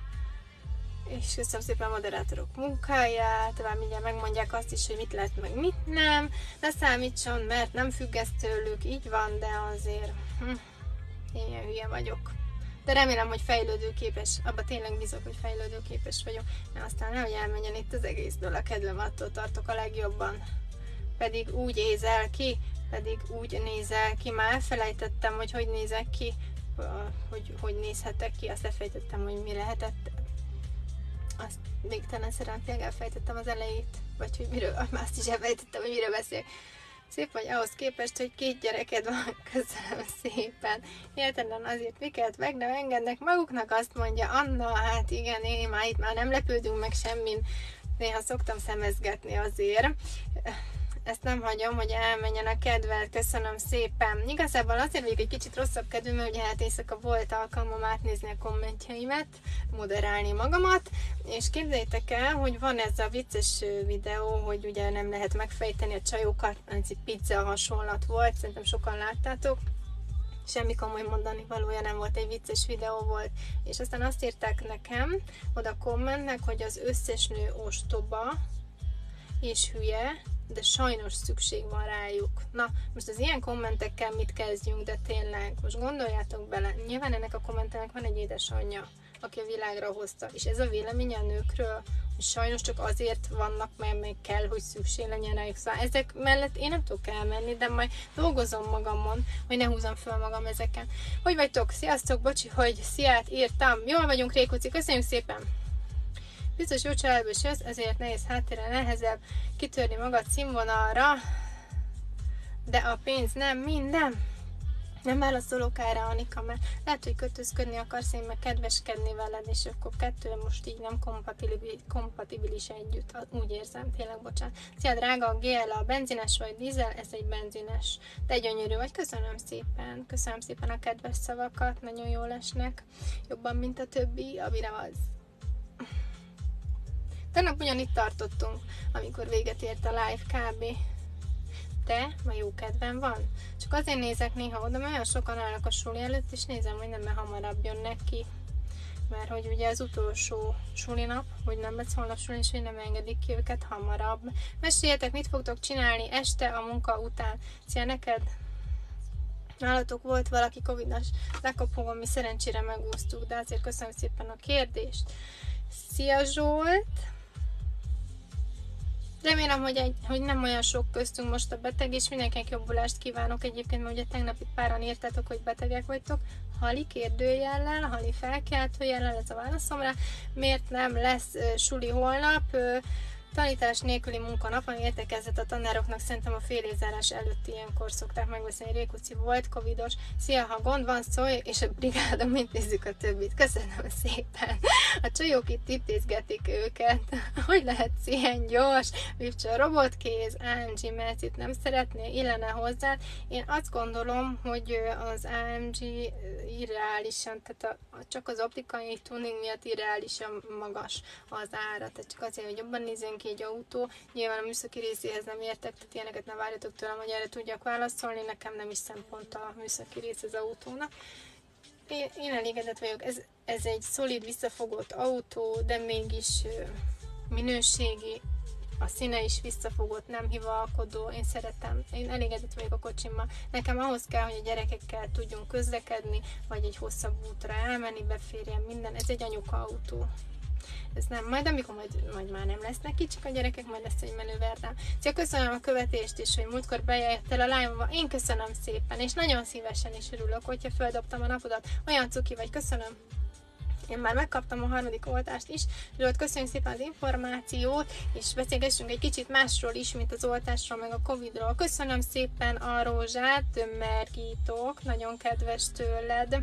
és köszönöm szépen a moderátorok munkáját, tovább mindjárt megmondják azt is, hogy mit lehet, meg mit nem. Ne számítson, mert nem függ ez tőlük, így van, de azért hm, én ilyen hülye vagyok. De remélem, hogy fejlődőképes, abban tényleg bízok, hogy fejlődőképes vagyok, mert aztán nehogy elmenjen itt az egészből a kedvem, attól tartok a legjobban. Pedig úgy ézel ki, pedig úgy nézel ki, már elfelejtettem, hogy hogy nézek ki, hogy hogy nézhetek ki, azt elfelejtettem, hogy mi lehetett. Azt végtelen szerint tényleg elfejtettem az elejét, vagy hogy miről, azt is elfejtettem, hogy miről beszél. Szép vagy ahhoz képest, hogy két gyereked van, köszönöm szépen. Értelen azért miket meg nem engednek maguknak, azt mondja Anna, hát igen, én már itt már nem lepődünk meg semmin, néha szoktam szemezgetni azért. Ezt nem hagyom, hogy elmenjen a kedvel, köszönöm szépen. Igazából azért vagyok egy kicsit rosszabb kedvű, mert ugye hát éjszaka volt alkalmam átnézni a kommentjeimet, moderálni magamat, és képzeljétek el, hogy van ez a vicces videó, hogy ugye nem lehet megfejteni a csajokat, ez egy pizza hasonlat volt, szerintem sokan láttátok. Semmi komoly mondani valója nem volt, egy vicces videó volt, és aztán azt írták nekem oda kommentnek, hogy az összes nő ostoba és hülye, de sajnos szükség van rájuk. Na, most az ilyen kommentekkel mit kezdjünk, de tényleg, most gondoljátok bele, nyilván ennek a kommentelnek van egy édesanyja, aki a világra hozta, és ez a véleménye a nőkről, hogy sajnos csak azért vannak, mert még kell, hogy szükség legyen rájuk. Szóval ezek mellett én nem tudok elmenni, de majd dolgozom magamon, hogy ne húzom föl magam ezeken. Hogy vagytok? Sziasztok, bocsi, hogy sziát írtam. Jól vagyunk, Rékuci, köszönjük szépen! Biztos jó családból is jössz, ezért nehéz háttérre nehezebb kitörni magad színvonalra, de a pénz nem minden. Nem válaszolok erre, Anika, mert lehet, hogy kötözködni akarsz, én meg kedveskedni veled, és akkor kettő most így nem kompatibilis, kompatibilis együtt. Úgy érzem, tényleg, bocsánat. Szia, drága, a gé el a benzines vagy dízel? Ez egy benzines. De gyönyörű vagy, köszönöm szépen. Köszönöm szépen a kedves szavakat, nagyon jól esnek. Jobban, mint a többi, amire az. Tegnap ugyanitt tartottunk, amikor véget ért a live kb. De ma jó kedvem van. Csak azért nézek néha oda, mert olyan sokan állnak a suli előtt, és nézem, hogy nem hamarabb jönnek ki. Mert hogy ugye az utolsó suli nap, hogy nem lesz holnap suli, és hogy nem engedik ki őket hamarabb. Meséljetek, mit fogtok csinálni este a munka után. Szia neked! Nálatok volt valaki covidos, lekapogom, mi szerencsére megúsztuk, de azért köszönöm szépen a kérdést. Szia Zsolt! Remélem, hogy, egy, hogy nem olyan sok köztünk most a beteg, és mindenkinek jobbulást kívánok egyébként, mert ugye tegnap itt páran írtátok, hogy betegek vagytok. Hali kérdőjellel, Hali felkeltőjellel, ez a válaszom rá. Miért nem lesz uh, suli holnap? Uh, tanítás nélküli munkanap, ami értekezett a tanároknak, szerintem a félézárás előtt ilyenkor szokták megbeszélni. Rékuci volt covidos. Szia, ha gond van, szólj, és a brigádom intézzük a többit. Köszönöm szépen. A csajok itt intézgetik őket. Hogy lehetsz ilyen gyors? Vivcsa robotkéz, á em gé, mert itt nem szeretnél, illene hozzá. Én azt gondolom, hogy az á em gé irreálisan, tehát a, csak az optikai tuning miatt irreálisan magas az ára. Tehát csak azért, hogy jobban nézzünk ki egy autó. Nyilván a műszaki részéhez nem értek, tehát ilyeneket ne várjatok tőlem, hogy erre tudjak válaszolni. Nekem nem is szempont a műszaki rész az autónak. Én, én elégedett vagyok. Ez, ez egy szolid, visszafogott autó, de mégis minőségi. a színe is visszafogott, nem hivalkodó, én szeretem, én elégedett vagyok a kocsimmal. Nekem ahhoz kell, hogy a gyerekekkel tudjunk közlekedni, vagy egy hosszabb útra elmenni, beférjen minden, ez egy anyuka autó. Ez nem, majd amikor majd, majd már nem lesznek kicsik a gyerekek, majd lesz egy menőverdám. Szóval köszönöm a követést is, hogy múltkor bejöttél a live-ba. Én köszönöm szépen, és nagyon szívesen is örülök, hogyha feldobtam a napodat. Olyan cuki vagy, köszönöm. Én már megkaptam a harmadik oltást is, Zsolt, köszönjük szépen az információt, és beszélgessünk egy kicsit másról is, mint az oltásról, meg a Covidról. Köszönöm szépen a rózsát, Mergítok, nagyon kedves tőled.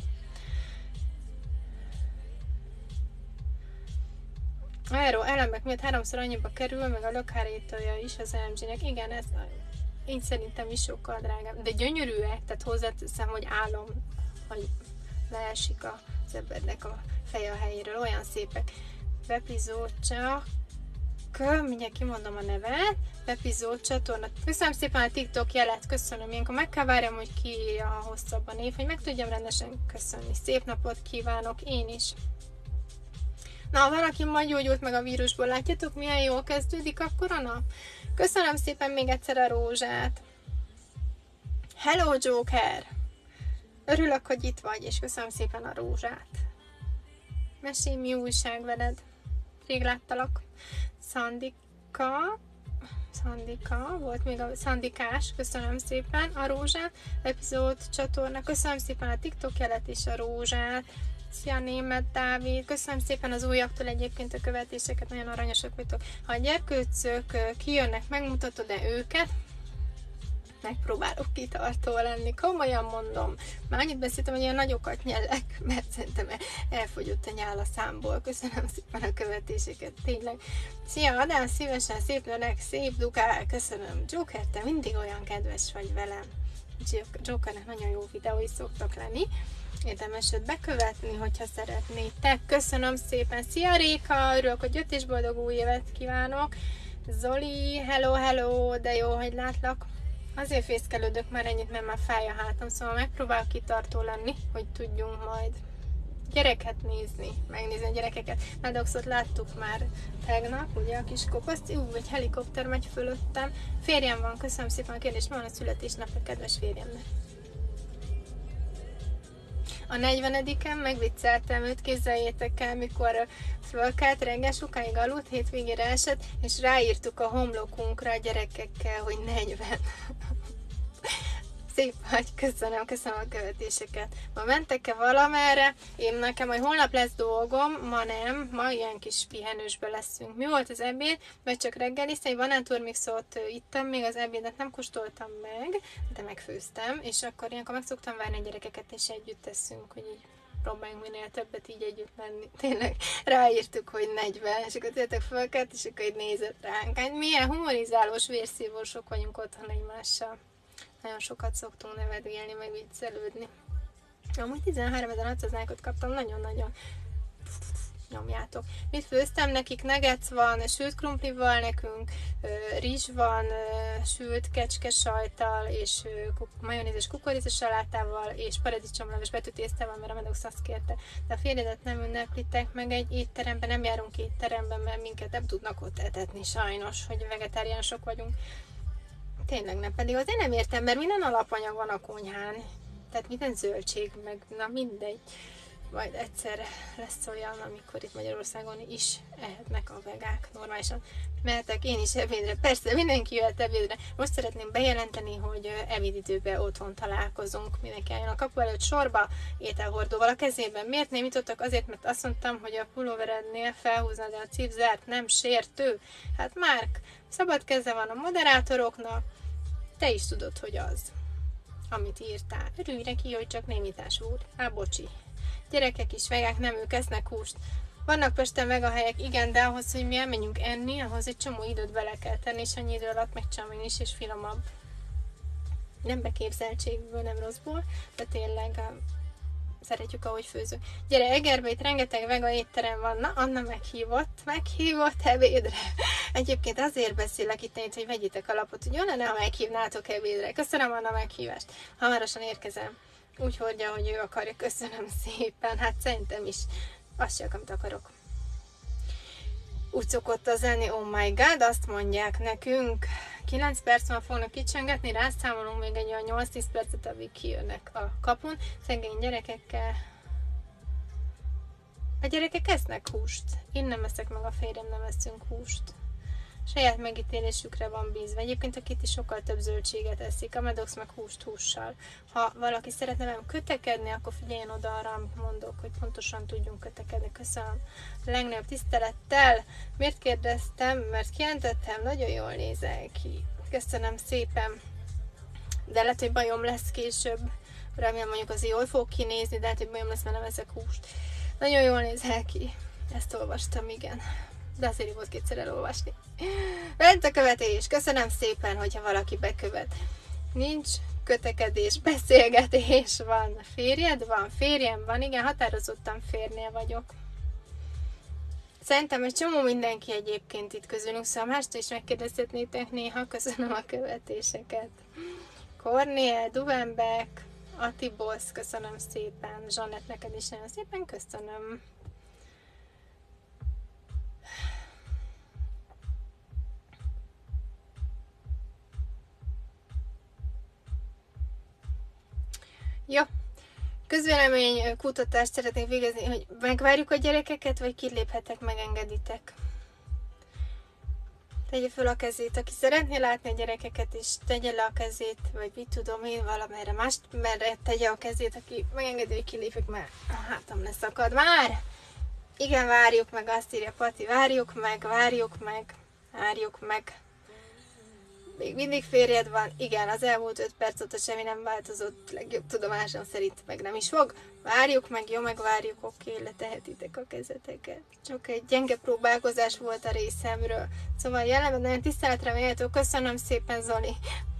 Aero elemek miatt háromszor annyiba kerül, meg a lökhárítója is az em gé-nek. Igen, ez én szerintem is sokkal drágább. De gyönyörűek, tehát hozzáteszem, hogy álom, hogy leesik az embernek a feje a helyéről. Olyan szépek. Pepizócsa, mindjárt kimondom a nevet. Pepizó csatorna. Köszönöm szépen a TikTok jelet, köszönöm. Ilyenkor meg kell várjam, hogy ki a hosszabb a név, hogy meg tudjam rendesen köszönni. Szép napot kívánok, én is. Na, van, aki majd gyógyult meg a vírusból. Látjátok, milyen jól kezdődik akkor a nap? Köszönöm szépen még egyszer a rózsát. Hello, Joker! Örülök, hogy itt vagy, és köszönöm szépen a rózsát. Mesélj, mi újság veled? Rég láttalak. Szandika. Szandika, volt még a Szandikás, köszönöm szépen a rózsát. Epizód csatorna, köszönöm szépen a TikTok jelet és a rózsát. Szia, Németh Dávid, köszönöm szépen az újaktól egyébként a követéseket, nagyon aranyosak vagytok. Ha a gyerkőcök kijönnek, megmutatod-e őket? Megpróbálok kitartó lenni, komolyan mondom. Már annyit beszéltem, hogy ilyen nagyokat nyellek, mert szerintem elfogyott a nyál a számból. Köszönöm szépen a követéseket, tényleg. Szia, Adán, szívesen, szép nőnek, szép dukál, köszönöm. Joker, te mindig olyan kedves vagy velem. Jokernek nagyon jó videói szoktak lenni. Érdemes őt bekövetni, hogyha szeretnétek. Köszönöm szépen. Szia Réka, örülök, hogy jött, és boldog új évet kívánok. Zoli, hello, hello, de jó, hogy látlak. Azért fészkelődök már ennyit, mert már fáj a hátam, szóval megpróbálok kitartó lenni, hogy tudjunk majd gyereket nézni, megnézni a gyerekeket. Maddoxot láttuk már tegnap, ugye a kis kopaszt, ú, egy helikopter megy fölöttem. Férjem van, köszönöm szépen a kérdést, ma van a születésnapja, kedves férjemnek. A negyvenediken megvicceltem őt, képzeljétek el, mikor fölkelt, reggel sokáig aludt, hétvégére esett, és ráírtuk a homlokunkra a gyerekekkel, hogy negyven. Szép vagy, köszönöm, köszönöm a követéseket. Ma mentek-e valamerre? Én nekem majd holnap lesz dolgom, ma nem, ma ilyen kis pihenősbe leszünk. Mi volt az ebéd? Vagy csak reggeliztem, egy banánturmixot ittam, még az ebédet nem kóstoltam meg, de megfőztem, és akkor ilyenkor meg szoktam várni a gyerekeket, és együtt teszünk, hogy így próbáljunk minél többet így együtt lenni. Tényleg ráírtuk, hogy negyven, és akkor tényleg fölkelt, és akkor így nézett ránk. Hát milyen humorizálós, vérszívósok vagyunk otthon egymással. Nagyon sokat szoktunk nevetgélni, meg viccelődni. Amúgy tizenháromezer hatszáz lájkot kaptam, nagyon-nagyon nyomjátok. Mit főztem nekik? Nuggets van, sült krumplival nekünk, rizs van, sült kecske sajttal, és majonézes kukoricas salátával, és paradicsomleves betűtésztával, mert a Maddox azt kérte. De a férjedet nem ünneplitek meg egy étteremben, nem járunk étteremben, mert minket nem tudnak ott etetni sajnos, hogy vegetáriánsok vagyunk. Tényleg nem, pedig azért nem értem, mert minden alapanyag van a konyhán. Tehát minden zöldség, meg na mindegy. Majd egyszer lesz olyan, amikor itt Magyarországon is ehetnek a vegák normálisan. Mehetek én is ebédre. Persze, mindenki jöhet ebédre. Most szeretném bejelenteni, hogy ebédidőben otthon találkozunk. Mindenki álljon a kapu előtt sorba, ételhordóval a kezében. Miért nem jutottak? Azért, mert azt mondtam, hogy a pulóverednél felhúzna, de a cipzárt nem sértő. Hát Márk, szabad keze van a moderátoroknak. Te is tudod, hogy az, amit írtál. Örülj neki, hogy csak némítás volt. Á, bocsi. Gyerekek is vegák, nem, ők esznek húst. Vannak Pesten vegahelyek, igen, de ahhoz, hogy mi elmenjünk enni, ahhoz egy csomó időt bele kell tenni, és annyi idő alatt megcsamin is, és finomabb. Nem beképzeltségből, nem rosszból, de tényleg szeretjük, ahogy főzünk. Gyere, Egerbe, itt rengeteg vega étterem van. Na, Anna meghívott, meghívott ebédre. Egyébként azért beszélek itt, hogy vegyétek a lapot, hogy jó lenne, ha meghívnátok ebédre. Köszönöm, Anna, meghívást. Hamarosan érkezem. Úgy hordja, hogy ő akarja. Köszönöm szépen. Hát szerintem is azt csak, amit akarok. úgy szokott az lenni, oh my god, azt mondják nekünk, kilenc perc van fognak kicsengetni, rászámolunk még egy olyan nyolc-tíz percet, amíg kijönnek a kapun. Szegény gyerekekkel. A gyerekek esznek húst. Én nem eszek, meg a férjem nem eszünk húst. Saját megítélésükre van bízva. Egyébként a Kitty sokkal több zöldséget eszik, a Maddox meg húst hússal. Ha valaki szeretne velem kötekedni, akkor figyeljen oda arra, amit mondok, hogy pontosan tudjunk kötekedni. Köszönöm a legnagyobb tisztelettel. Miért kérdeztem? Mert kijelentettem, nagyon jól nézel ki. Köszönöm szépen. De lehet, hogy bajom lesz később. Remélem mondjuk azért jól fog kinézni, de lehet, hogy bajom lesz, mert nem eszek húst. Nagyon jól nézel ki. Ezt olvastam, igen. De azért jó volt kétszer elolvasni. Bent a követés. Köszönöm szépen, hogyha valaki bekövet. Nincs kötekedés, beszélgetés van. Férjed van? Férjem van. Igen, határozottan férnél vagyok. Szerintem egy csomó mindenki egyébként itt közülünk, szóval mást is megkérdezhetnétek néha. Köszönöm a követéseket. Kornél, Duvenbeck, Atibosz, köszönöm szépen. Zsanett, neked is nagyon szépen köszönöm. Jó, közvélemény kutatást szeretnék végezni, hogy megvárjuk a gyerekeket, vagy kiléphetek, megengeditek. Tegye föl a kezét, aki szeretné látni a gyerekeket, és tegye le a kezét, vagy mit tudom én, valamerre mást, merre tegye a kezét, aki megengedi, hogy kilépek, mert a hátam leszakad már. Igen, várjuk meg, azt írja Pati, várjuk meg, várjuk meg, várjuk meg. Még mindig férjed van? Igen, az elmúlt öt perc óta semmi nem változott, legjobb tudomásom szerint meg nem is fog. Várjuk meg, jó, megvárjuk, oké, letehetitek a kezeteket. Csak egy gyenge próbálkozás volt a részemről. Szóval jelenleg nagyon tiszteletre méltó, köszönöm szépen, Zoli.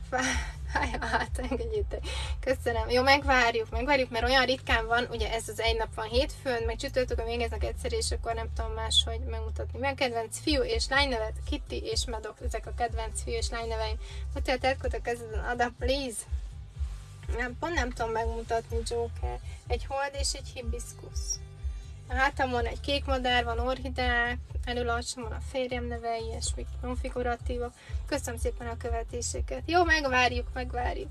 Hát, engedjétek. Köszönöm. Jó, megvárjuk, megvárjuk, mert olyan ritkán van, ugye ez az egy nap van hétfőn, meg csütörtökön végeznek egyszer, és akkor nem tudom máshogy megmutatni. Mi a kedvenc fiú és lánynevet? Kitty és Maddox, ezek a kedvenc fiú és lányneveim. Mutatja a tetkot a kezeden, Ada, please. Nem, pont nem tudom megmutatni, Joker. Egy hold és egy hibiszkusz. A hátamon egy kék madár van, orhideák, előlacsomon a férjem neve, ilyesmik konfiguratívak. Köszönöm szépen a követéseket. Jó, megvárjuk, megvárjuk.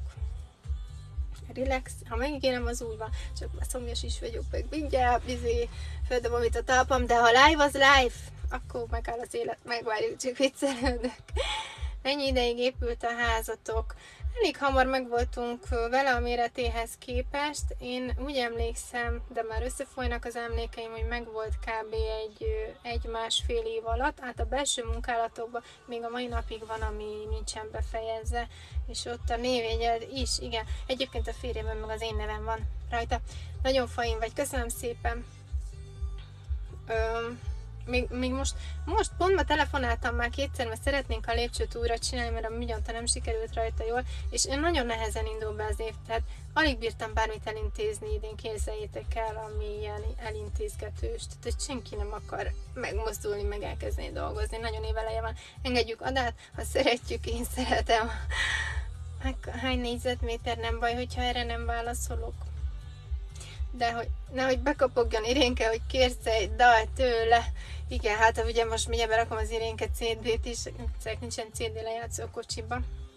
Relax, ha megígérem, az úgy van, csak már szomjas is vagyok, meg mindjárt bizé földobom itt a talpam, de ha live az live, akkor megáll az élet, megvárjuk, csak viccelődök. Mennyi ideig épült a házatok? Elég hamar megvoltunk vele a méretéhez képest. Én úgy emlékszem, de már összefolynak az emlékeim, hogy megvolt kb. egy, egy másfél év alatt. Hát a belső munkálatokban még a mai napig van, ami nincsen befejezve. És ott a névjegyed is, igen. Egyébként a férjemben meg az én nevem van rajta. Nagyon fain vagy, köszönöm szépen. Öm... Még, még most, most pont ma telefonáltam már kétszer, mert szeretnénk a lépcsőt újra csinálni, mert a migyonta nem sikerült rajta jól, és én nagyon nehezen indul be az év, tehát alig bírtam bármit elintézni idén, képzeljétek el, ami ilyen elintézgetős, tehát hogy senki nem akar megmozdulni, meg elkezdeni dolgozni, nagyon éveleje van, engedjük Adát, ha szeretjük, én szeretem. Hány négyzetméter, nem baj, hogyha erre nem válaszolok. De hogy nehogy bekapogjon Irénke, hogy kérsz egy dalt tőle. Igen, hát ugye most mindjárt berakom az Irénke cé dét is, nincsen cé dé lejátszó kocsiba.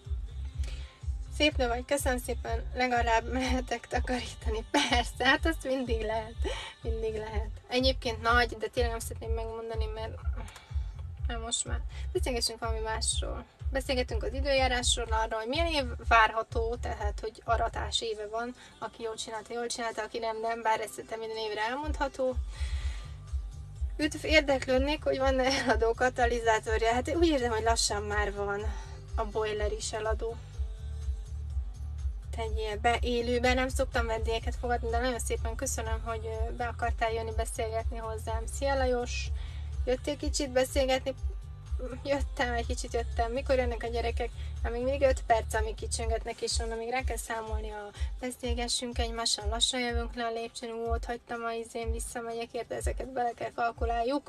Szép nő vagy, köszönöm szépen, legalább mehetek takarítani. Persze, hát azt mindig lehet, mindig lehet. Egyébként nagy, de tényleg nem szeretném megmondani, mert nem most már. Beszélgessünk valami másról. Beszélgetünk az időjárásról, arról, hogy milyen év várható, tehát, hogy aratás éve van, aki jól csinálta, jól csinálta, aki nem, nem, bár ezt szerintem minden évre elmondható. Üdv, érdeklődnék, hogy van-e eladó katalizátorja. Hát úgy érzem, hogy lassan már van a boiler is eladó. Tegyél be élőben, nem szoktam vendégeket fogadni, de nagyon szépen köszönöm, hogy be akartál jönni beszélgetni hozzám. Szia Lajos! Jöttél kicsit beszélgetni? Jöttem, egy kicsit jöttem. Mikor jönnek a gyerekek? Hát még mindig öt perc, amíg kicsöngetnek, és onnan még rá kell számolni a beszélgessünk egymással, lassan jövünk le a lépcsőn, ú, ott hagytam a izén, visszamegyek, érte, ezeket bele kell kalkuláljuk.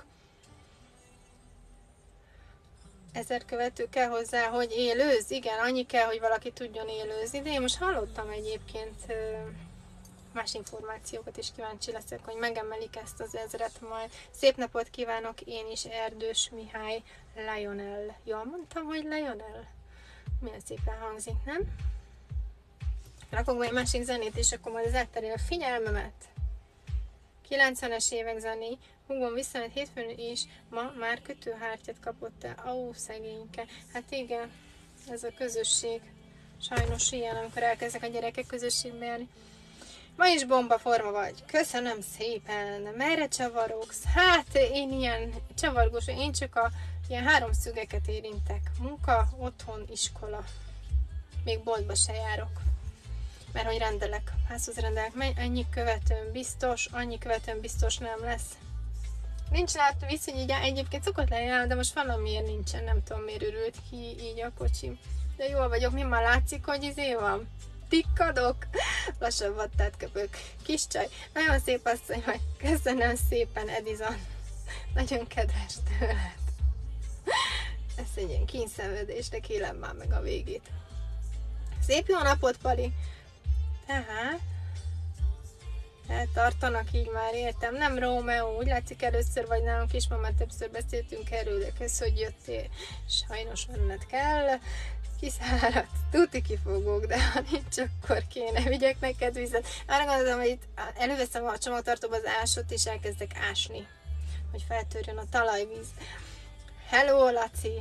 Ezer követő kell hozzá, hogy élőz? Igen, annyi kell, hogy valaki tudjon élőzni, de én most hallottam egyébként más információkat is kíváncsi leszek, hogy megemelik ezt az ezret majd. Szép napot kívánok én is, Erdős Mihály Lionel. Jól mondtam, hogy Lionel? Milyen szépen hangzik, nem? Rakok be egy másik zenét, és akkor majd az elterül a figyelmemet. kilencvenes évek zené. Húgom visszament hétfőn, és ma már kötőhártyát kapott el. Ó, szegényke. Hát igen, ez a közösség. Sajnos ilyen, amikor elkezdek a gyerekek közösségbe járni. Ma is bomba forma vagy. Köszönöm szépen. Merre csavarogsz? Hát én ilyen csavargós, én csak a ilyen háromszögeket érintek. Munka, otthon, iskola. Még boltba se járok. Mert hogy rendelek, házhoz rendelek. Ennyi követőm biztos, annyi követőm biztos nem lesz. Nincs látva visz, hogy így egyébként szokott lenni, de most valamiért nincsen, nem tudom miért örült ki így a kocsim. De jól vagyok, mi már látszik, hogy izé van? Tikkadok, lassabbat tett köpök. Kis csaj, nagyon szép asszony vagy, köszönöm szépen, Edison. Nagyon kedves tőled. Ezt egy ilyen kényszenvedésre kélem már meg a végét. Szép jó napot, Pali! Tehát, tehát tartanak így már, értem. Nem Rómeó, úgy látszik először vagy nálunk is, ma már többször beszéltünk erről, de kösz, hogy jöttél. Sajnos menned kell. Kiszáradt, tuti kifogók, de ha nincs, akkor kéne, vigyek neked vizet. Arra gondolom, hogy itt előveszem a csomagtartóba az ásot, és elkezdek ásni, hogy feltörjön a talajvíz. Hello, Laci!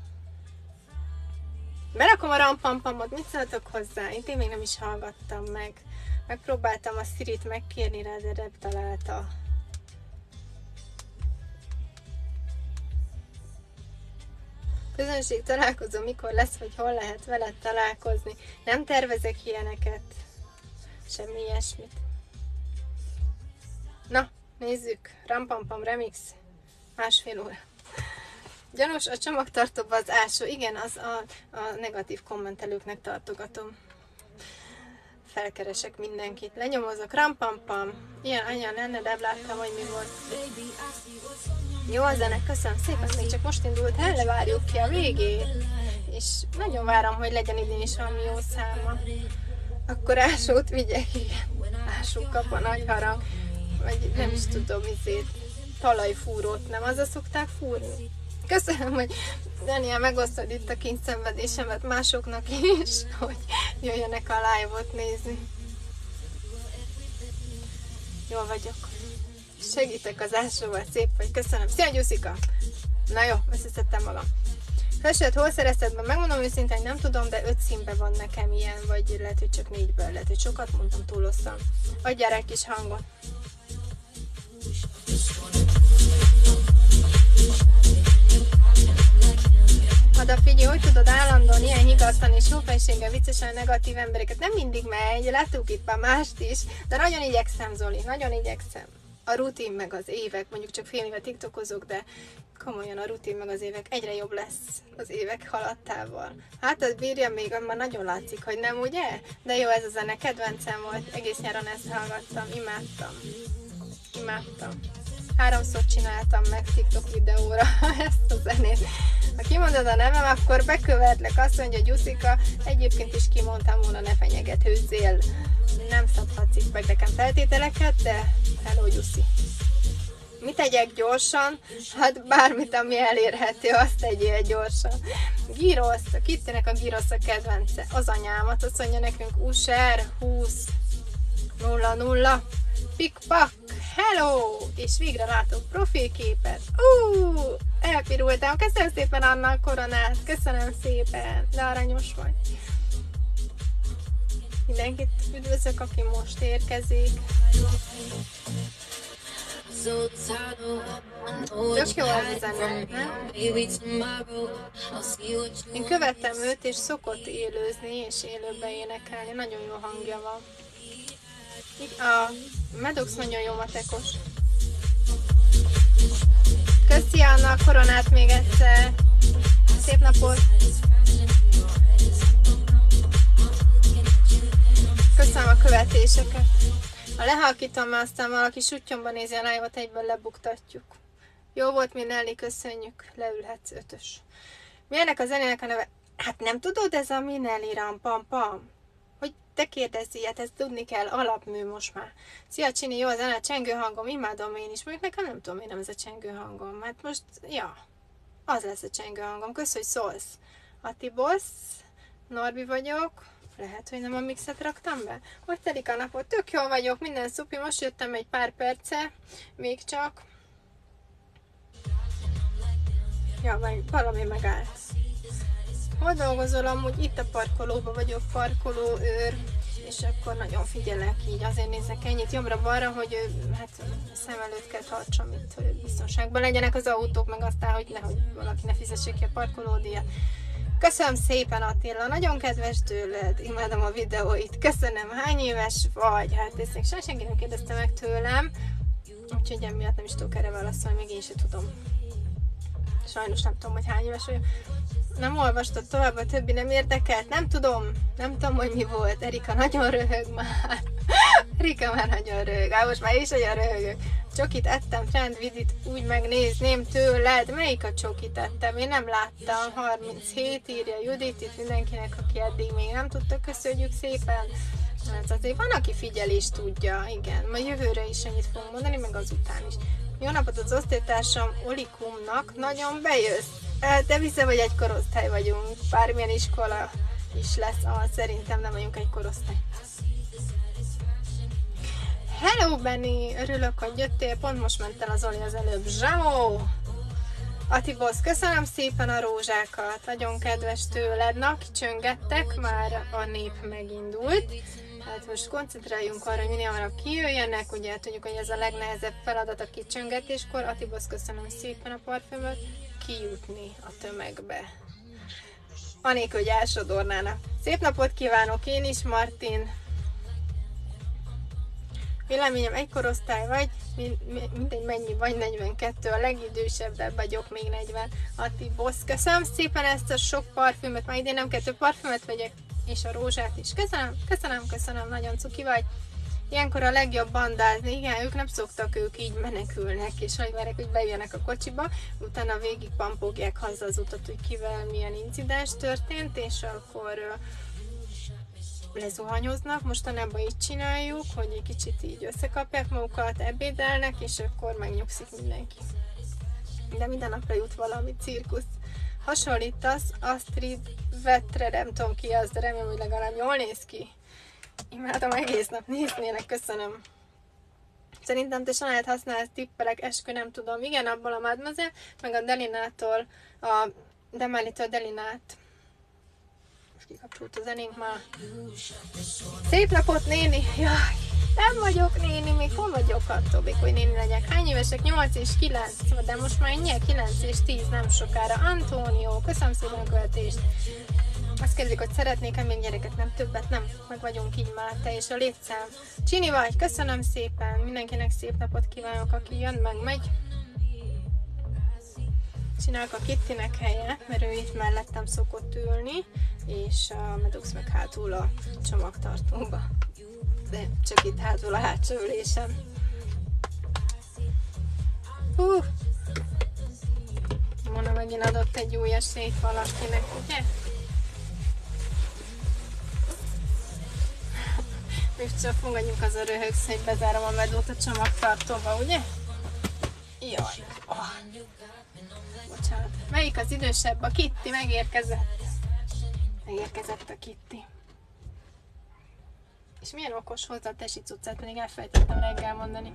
Berakom a rampampamot, mit szóltok hozzá? Én még nem is hallgattam meg. Megpróbáltam a Sirit megkérni rá, de nem találta. Közönség találkozó, mikor lesz, vagy hol lehet veled találkozni. Nem tervezek ilyeneket. Semmi ilyesmit. Na, nézzük. Rampampam Remix. Másfél óra. Gyanús a csomagtartóba az ásó. Igen, az a, a negatív kommentelőknek tartogatom. Felkeresek mindenkit. Lenyomozok. Rampampam. Ilyen anya lenne, de láttam, hogy mi volt. Jó a zene, köszönöm szépen, még csak most indult el, de várjuk ki a végét. És nagyon várom, hogy legyen idén is valami jó száma. Akkor ásót vigyek, igen. Ásó kap a nagy harang. Vagy nem is tudom, izét. Talajfúrót, nem? Azzal szokták fúrni. Köszönöm, hogy Daniel megosztod itt a kényszenvedésemet másoknak is, hogy jöjjenek a live-ot nézni. Jól vagyok. Segítek az ásóval, szép vagy. Köszönöm. Szia, Gyuszika! Na jó, összeszedtem magam. Felsőt hol szerezted be? Megmondom őszintén, hogy nem tudom, de öt színben van nekem ilyen, vagy lehet, hogy csak négyből, lehet, hogy sokat mondtam, túloztam. Adjál egy kis hangot. Ada, figyelj, hogy tudod állandóan ilyen higasztani és jófejséggel viccesen negatív embereket? Nem mindig megy, láttuk itt már mást is, de nagyon igyekszem, Zoli, nagyon igyekszem. A rutin meg az évek, mondjuk csak fél éve tiktokozok, de komolyan a rutin meg az évek egyre jobb lesz az évek haladtával. Hát az bírja még, már nagyon látszik, hogy nem, ugye? De jó ez a zene, kedvencem volt, egész nyáron ezt hallgattam, imádtam. Imádtam. Háromszor csináltam meg TikTok videóra ezt a zenét. Ha kimondod a nevem, akkor bekövetlek, azt mondja Gyuszika, egyébként is kimondtam volna, ne fenyegetőzzél. Nem szabhatsz itt meg nekem feltételeket, de hello Gyuszi. Mit tegyek gyorsan? Hát bármit, ami elérhető, azt tegyél gyorsan. Gyrosz, a Kittinek a gyrosz a kedvence. Az anyámat, azt mondja nekünk User húsz nulla nulla. Pikpak, hello! És végre látok profilképet. Ú, elpirultam. Köszönöm szépen Anna a koronát. Köszönöm szépen. De aranyos vagy. Mindenkit üdvözlök, aki most érkezik. Tök jó az a zene, nem? Én követtem őt, és szokott élőzni, és élőben énekelni. Nagyon jó hangja van. A Medox nagyon jó matekos. Köszi Anna a koronát még egyszer. Szép napot! Köszönöm a követéseket. Ha lehalkítom, mert aztán valaki sutyomba nézi a live-ot, egyből lebuktatjuk. Jó volt, Minelli, köszönjük. Leülhetsz, ötös. Milyennek a zenének a neve? Hát nem tudod, ez a Minelli Rampampam? Hogy te kérdezz ilyet, ezt tudni kell, alapmű most már. Szia Csini, jó a zene, csengő hangom, imádom én is. Mondjuk nekem nem tudom, miért nem ez a csengő hangom. Hát most, ja, az lesz a csengő hangom. Kösz, hogy szólsz. Atibosz, Norbi vagyok. Lehet, hogy nem a mixet raktam be? Hogy telik a napot? Tök jól vagyok, minden szupi. Most jöttem egy pár perce, még csak. Ja, meg valami megállt. Hol dolgozol? Amúgy itt a parkolóban vagyok, parkolóőr, és akkor nagyon figyelek így, azért nézek ennyit jobbra-balra, hogy hát szem előtt kell tartsam itt, hogy biztonságban legyenek az autók, meg aztán, hogy nehogy valaki ne fizessék ki a parkolódíjat. Köszönöm szépen Attila, nagyon kedves tőled, imádom a videóit, köszönöm, hány éves vagy? Hát ezt még senki nem kérdezte meg tőlem, úgyhogy emiatt nem is tudok erre válaszolni, még én sem tudom. Sajnos nem tudom, hogy hány éves vagyok. Nem olvastad tovább, a többi nem érdekelt? Nem tudom, nem tudom, hogy mi volt. Erika nagyon röhög már. Erika már nagyon röhög. Á, most már is olyan röhögök. Csokit ettem, trendvidit úgy megnézném tőled. Melyik a csokit ettem? Én nem láttam. harminchét írja Judit, itt mindenkinek, aki eddig még nem tudta, köszönjük szépen. Hát azért van, aki figyel és tudja. Igen, majd jövőre is ennyit fogom mondani, meg azután is. Jó napot, az osztálytársam Olikumnak nagyon bejössz. De vissza vagy egy korosztály vagyunk, bármilyen iskola is lesz, ah, szerintem nem vagyunk egy korosztály. Hello Benny, örülök, hogy jöttél, pont most ment el az Oli az előbb. Zsamó! Atibosz, köszönöm szépen a rózsákat, nagyon kedves tőled. Na, kicsöngettek, már a nép megindult. Hát most koncentráljunk arra, hogy minél hamarabb kijöjjenek, ugye tudjuk, hogy ez a legnehezebb feladat a kicsöngetéskor. Atibosz, köszönöm szépen a parfümöt. Kijutni a tömegbe. Anélkül, hogy elsodornának. Szép napot kívánok én is, Martin. Véleményem, egy korosztály vagy, mindegy mennyi vagy, negyvenkettő, a legidősebb vagyok, még negyven. Atibosz, köszönöm szépen ezt a sok parfümöt, már idén nem kettő parfümöt vegyek, és a rózsát is. Köszönöm, köszönöm, köszönöm, nagyon cuki vagy. Ilyenkor a legjobb bandázni, igen, ők nem szoktak, ők így menekülnek, és hogy várják, hogy bejönnek a kocsiba, utána végig pampogják haza az utat, hogy kivel milyen incidens történt, és akkor lezuhanyoznak. Mostanában így csináljuk, hogy egy kicsit így összekapják magukat, ebédelnek, és akkor megnyugszik mindenki. De minden napra jut valami cirkusz. Hasonlítasz Astrid Vettre, nem tudom ki az, de remélem, hogy legalább jól néz ki. Imádom, egész nap néznének, köszönöm. Szerintem te Chanel-t használsz, tippelek, eskü, nem tudom. Igen, abból a Mademoiselle, meg a Delinától, a Demelitől Delinát. Most kikapcsolt a zenénk már. Szép napot, néni! Jaj, nem vagyok néni, még hol vagyok attól, még hogy néni legyek. Hány évesek? nyolc és kilenc, de most már ennyi, kilenc és tíz nem sokára. Antónió, köszönöm szépen a követést. Azt kérdezik, hogy szeretnék-e még gyereket, nem többet, nem, meg vagyunk így már, te és a létszám. Csini vagy, köszönöm szépen, mindenkinek szép napot kívánok, aki jön, meg megy. Csinálok a Kittinek helyet, mert ő itt mellettem szokott ülni, és a Medux meg hátul a csomagtartóba. De csak itt hátul a hátsó ülésem. Hú! Mona megint adott egy új esélyt valakinek, ugye? És csak fogadjunk, az a röhögsz, hogy bezárom a medót a csomagtartóba, ugye? Jaj! Oh. Bocsánat. Melyik az idősebb? A Kitty megérkezett. Megérkezett a Kitty. És milyen okos hozzá a tesi cuccát, pedig elfelejtettem reggel mondani.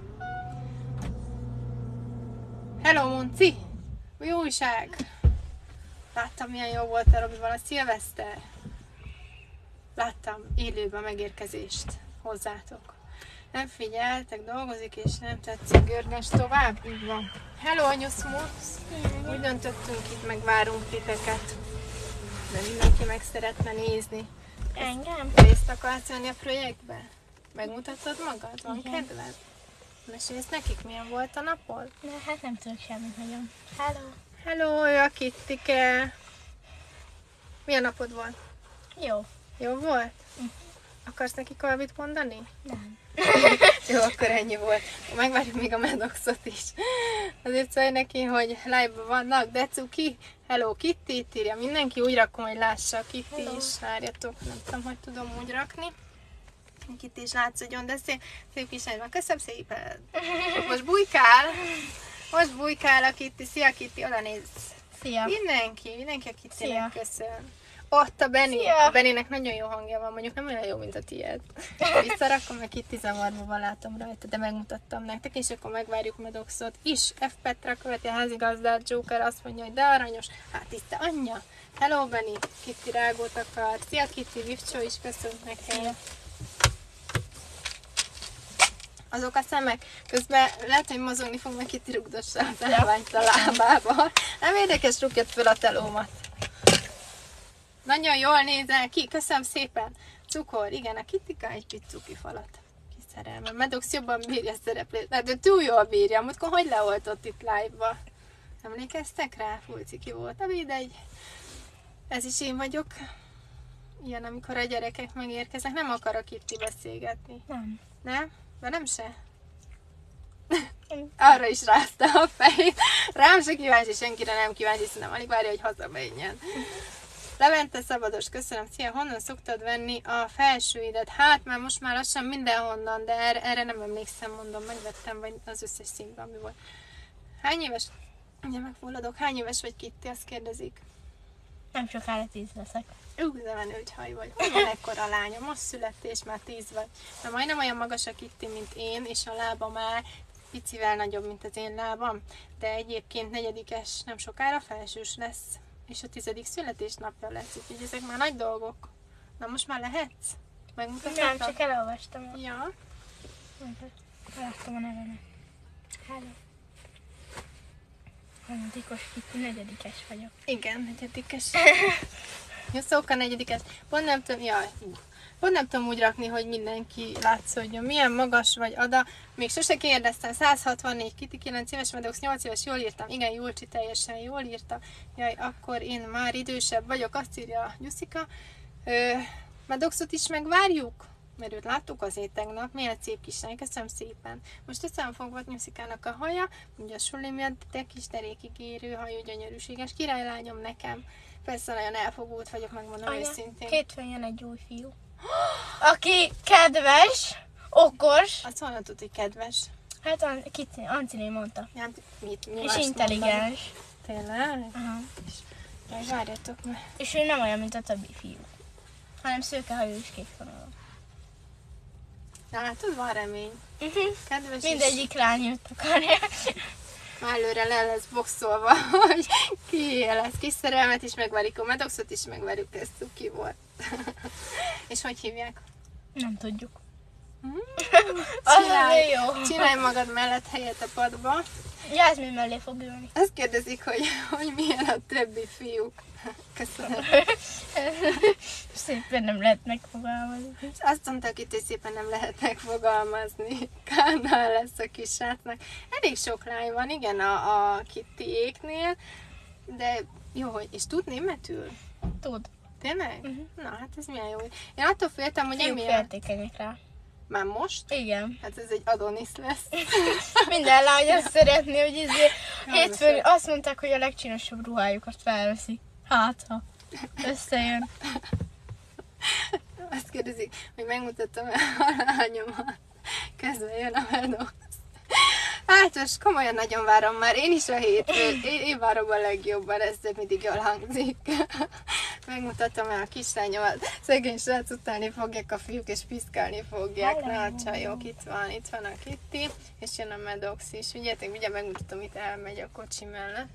Hello, Munci! Új újság! Láttam, milyen jó volt a Robival a szilveszter. Láttam élőben megérkezést hozzátok. Nem figyeltek, dolgozik, és nem tetszik, görges tovább. Így van. Hello, anyuszmusz! Úgy döntöttünk, itt megvárunk titeket. De mindenki meg szeretne nézni. Engem? Részt akarsz venni a projektbe? Megmutatod magad? Van Igen. kedved? Mesélsz nekik, milyen volt a napod? De hát nem tudok semmit nagyon. Hello! Hello, ő a Kittike! Milyen napod volt? Jó. Jó volt? Akarsz nekik valamit mondani? Nem. Jó, akkor ennyi volt. Megvárjuk még a Medoxot is. Azért szólj neki, hogy live-ban vannak, de cuki, hello Kitty, írja mindenki, úgy rakom, hogy lássa a Kitty Hello. is, várjatok, nem tudom, hogy tudom úgy rakni. Kitty is látszódjon, de szép, szép kis van. Köszönöm szépen! Most bujkál, most bujkál a Kitty, szia Kitty, oda nézz! Szia! Mindenki, mindenki a Kittynek Szia. köszön. Ott a Benni, Szia. a Benninek nagyon jó hangja van, mondjuk nem olyan jó, mint a tiéd. Visszarakom, meg Kitty zavarba van, látom rajta, de megmutattam nektek, és akkor megvárjuk Medoxot is. F. Petra követi a házigazdát, Joker azt mondja, hogy de aranyos, hát itt te anyja. Hello Benni, Kitty rágót akar. Szia Kitty, Vivcsó is köszönt neked. Azok a szemek, közben lehet, hogy mozogni fog, meg Kitty rugdossa az állványt a lábába. Nem érdekes, rúgjad föl a telómat. Nagyon jól nézel ki, köszönöm szépen. Cukor, igen, a Kittika egy pici cuki falat kiszerelme. Medox jobban bírja a szereplést, hát ő túl jól bírja, múltkor hogy leoltott itt live-ba. Emlékeztek rá? Fulciki volt, a mindegy. Ez is én vagyok. Ilyen, amikor a gyerekek megérkeznek, nem akar a Kitty beszélgetni. Nem. Nem? Velem se? Arra is rázta a fejét. Rám se kíváncsi, senkire nem kíváncsi, hiszen alig várja, hogy hazamenjen. Levente Szabados, köszönöm. Szia, honnan szoktad venni a felsőidet? Hát már most már lassan mindenhonnan, de erre, erre nem emlékszem, mondom, megvettem, vagy az összes színben, ami volt. Hány éves? Ugye megfulladok. Hány éves vagy Kitty? Azt kérdezik. Nem sokára tíz leszek. Ú, de van haj vagy. Hogy van ekkora lánya? Most születés, már tíz vagy. Na, majdnem olyan magas a Kitty, mint én, és a lába már picivel nagyobb, mint az én lábam. De egyébként negyedikes nem sokára felsős lesz. És a tizedik születésnapja lesz, úgyhogy ezek már nagy dolgok. Na most már lehetsz? Megmutatod? Nem, csak elolvastam. Ja. Láttam a nevemet. Hello. Harmadikos Kitty, negyedikes vagyok. Igen, negyedikes. Jó, szóka negyedikes. Pont nem tudom, jaj, hú. Pont nem tudom úgy rakni, hogy mindenki látszódjon. Milyen magas vagy, Ada? Még sose kérdeztem. száz hatvannégy, Kitty, kilenc éves, Medox, nyolc éves, jól írtam. Igen, Julcsi teljesen jól írta. Jaj, akkor én már idősebb vagyok, azt írja a Gyuszika. Ö, Medoxot is megvárjuk? Mert őt láttuk azért tegnap. Milyen szép kislány, köszönöm szépen. Most összefogott Nyuszikának a haja, ugye a suli miatt, de kis derékig érő hajú, gyönyörűséges királylányom nekem. Persze nagyon elfogult vagyok, megmondom Anya, őszintén. hétfőn jön egy új fiú. Aki kedves, okos, Azt honnan tudod, hogy kedves? hát An- Kitty, Anciné mondta. Ja, mit, mi És mást intelligens. mondani? Tényleg? Aha. Jaj, várjatok meg. És ő nem olyan, mint a többi fiú. Hanem szőkehajú és kékvonalú. Na látod, van remény. Uh-huh. Kedves Mindegyik lány őt akarja. Már előre le lesz boxolva, hogy ki lesz kis szerelmet is megvárjuk, a Medoxot is megvárjuk, ez cuki volt. És hogy hívják? Nem tudjuk. Hmm, Az csinálj, azért jó. csinálj magad mellett helyet a padba. Jászmin mellé fog ülni. Azt kérdezik, hogy, hogy milyen a többi fiúk. Köszönöm. Szépen nem lehet megfogalmazni. Azt mondták itt, hogy szépen nem lehet megfogalmazni. Kánál lesz a kis srácnak. Elég sok lány van, igen, a, a Kittyéknél, de jó, hogy és tud németül? Tud. Tényleg? Uh-huh. Na, hát ez milyen jó. Én attól féltem, hogy Fiúk emiatt... féltékenyek rá. Már most? Igen. Hát ez egy Adonis lesz. Minden lány azt szeretné, hogy izé Jó, hétfőn beszél. azt mondták, hogy a legcsinosabb ruhájukat felveszik. Hát, ha összejön. Azt kérdezik, hogy megmutattam a lányomat. Közben jön a Medox. Hát most komolyan nagyon várom már. Én is a hétfőn. Én, én várom a legjobban, ez de mindig jól hangzik. Megmutatom el a kislányomat. Szegény srác utálni fogják a fiúk, és piszkálni fogják. Na, a csajok, itt van, itt van a Kitty, és jön a Medox is. Figyeljetek, mindjárt megmutatom, itt elmegy a kocsi mellett.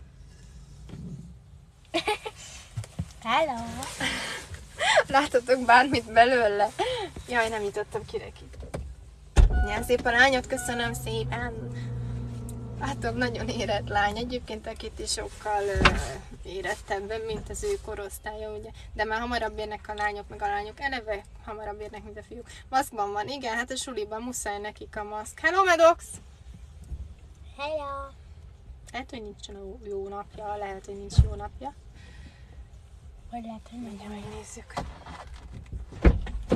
Hello! Láthatok bármit belőle? Jaj, nem jutottam ki neki. Milyen szép a lányot, köszönöm szépen! Látom, nagyon érett lány. Egyébként a Kitty sokkal uh, érettebb, mint az ő korosztálya, ugye. De már hamarabb érnek a lányok, meg a lányok eleve hamarabb érnek, mint a fiúk. Maszkban van, igen, hát a suliban muszáj nekik a maszk. Hello, Medox! Hello! Lehet, hogy nincs jó, jó napja, lehet, hogy nincs jó napja. Vagy lehet, hogy nem. Mindjárt megnézzük.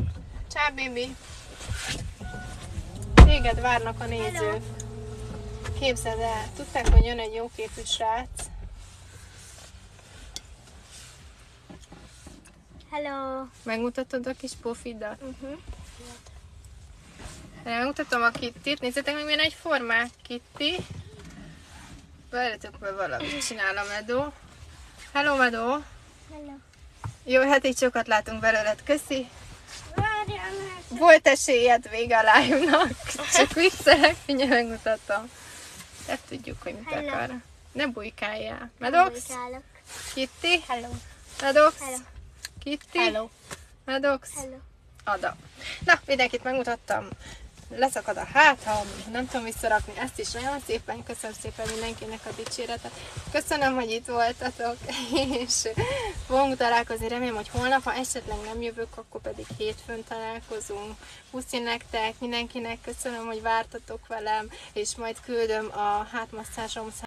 Csá, Bibi! Téged várnak a nézők. Képzeld el, tudták, hogy jön egy jóképű srác. Hello. Megmutatod a kis pofidat? Uh-huh. Megmutatom a Kittit. Nézzétek meg, milyen egyformák, Kitty. Várjatok, mert valamit csinál a Medó. Hello, Medó. Hello. Jó, hát így sokat látunk belőled. Köszi. Várjál, mert... Volt esélyed vége a live-nak. Csak viccelek, mindjárt megmutatom. Nem tudjuk, hogy mit Hello. akar. Ne bujkáljál. Medox? Bujkálok. Kitty? Hello. Medox? Hello. Kitty? Hello. Medox? Hello. Ada. Na, mindenkit megmutattam. Leszakad a hátam, nem tudom visszarakni, ezt is nagyon szépen, köszönöm szépen mindenkinek a dicséretet. Köszönöm, hogy itt voltatok, és fogunk találkozni, remélem, hogy holnap, ha esetleg nem jövök, akkor pedig hétfőn találkozunk. Puszi nektek, mindenkinek köszönöm, hogy vártatok velem, és majd küldöm a hátmasszázsom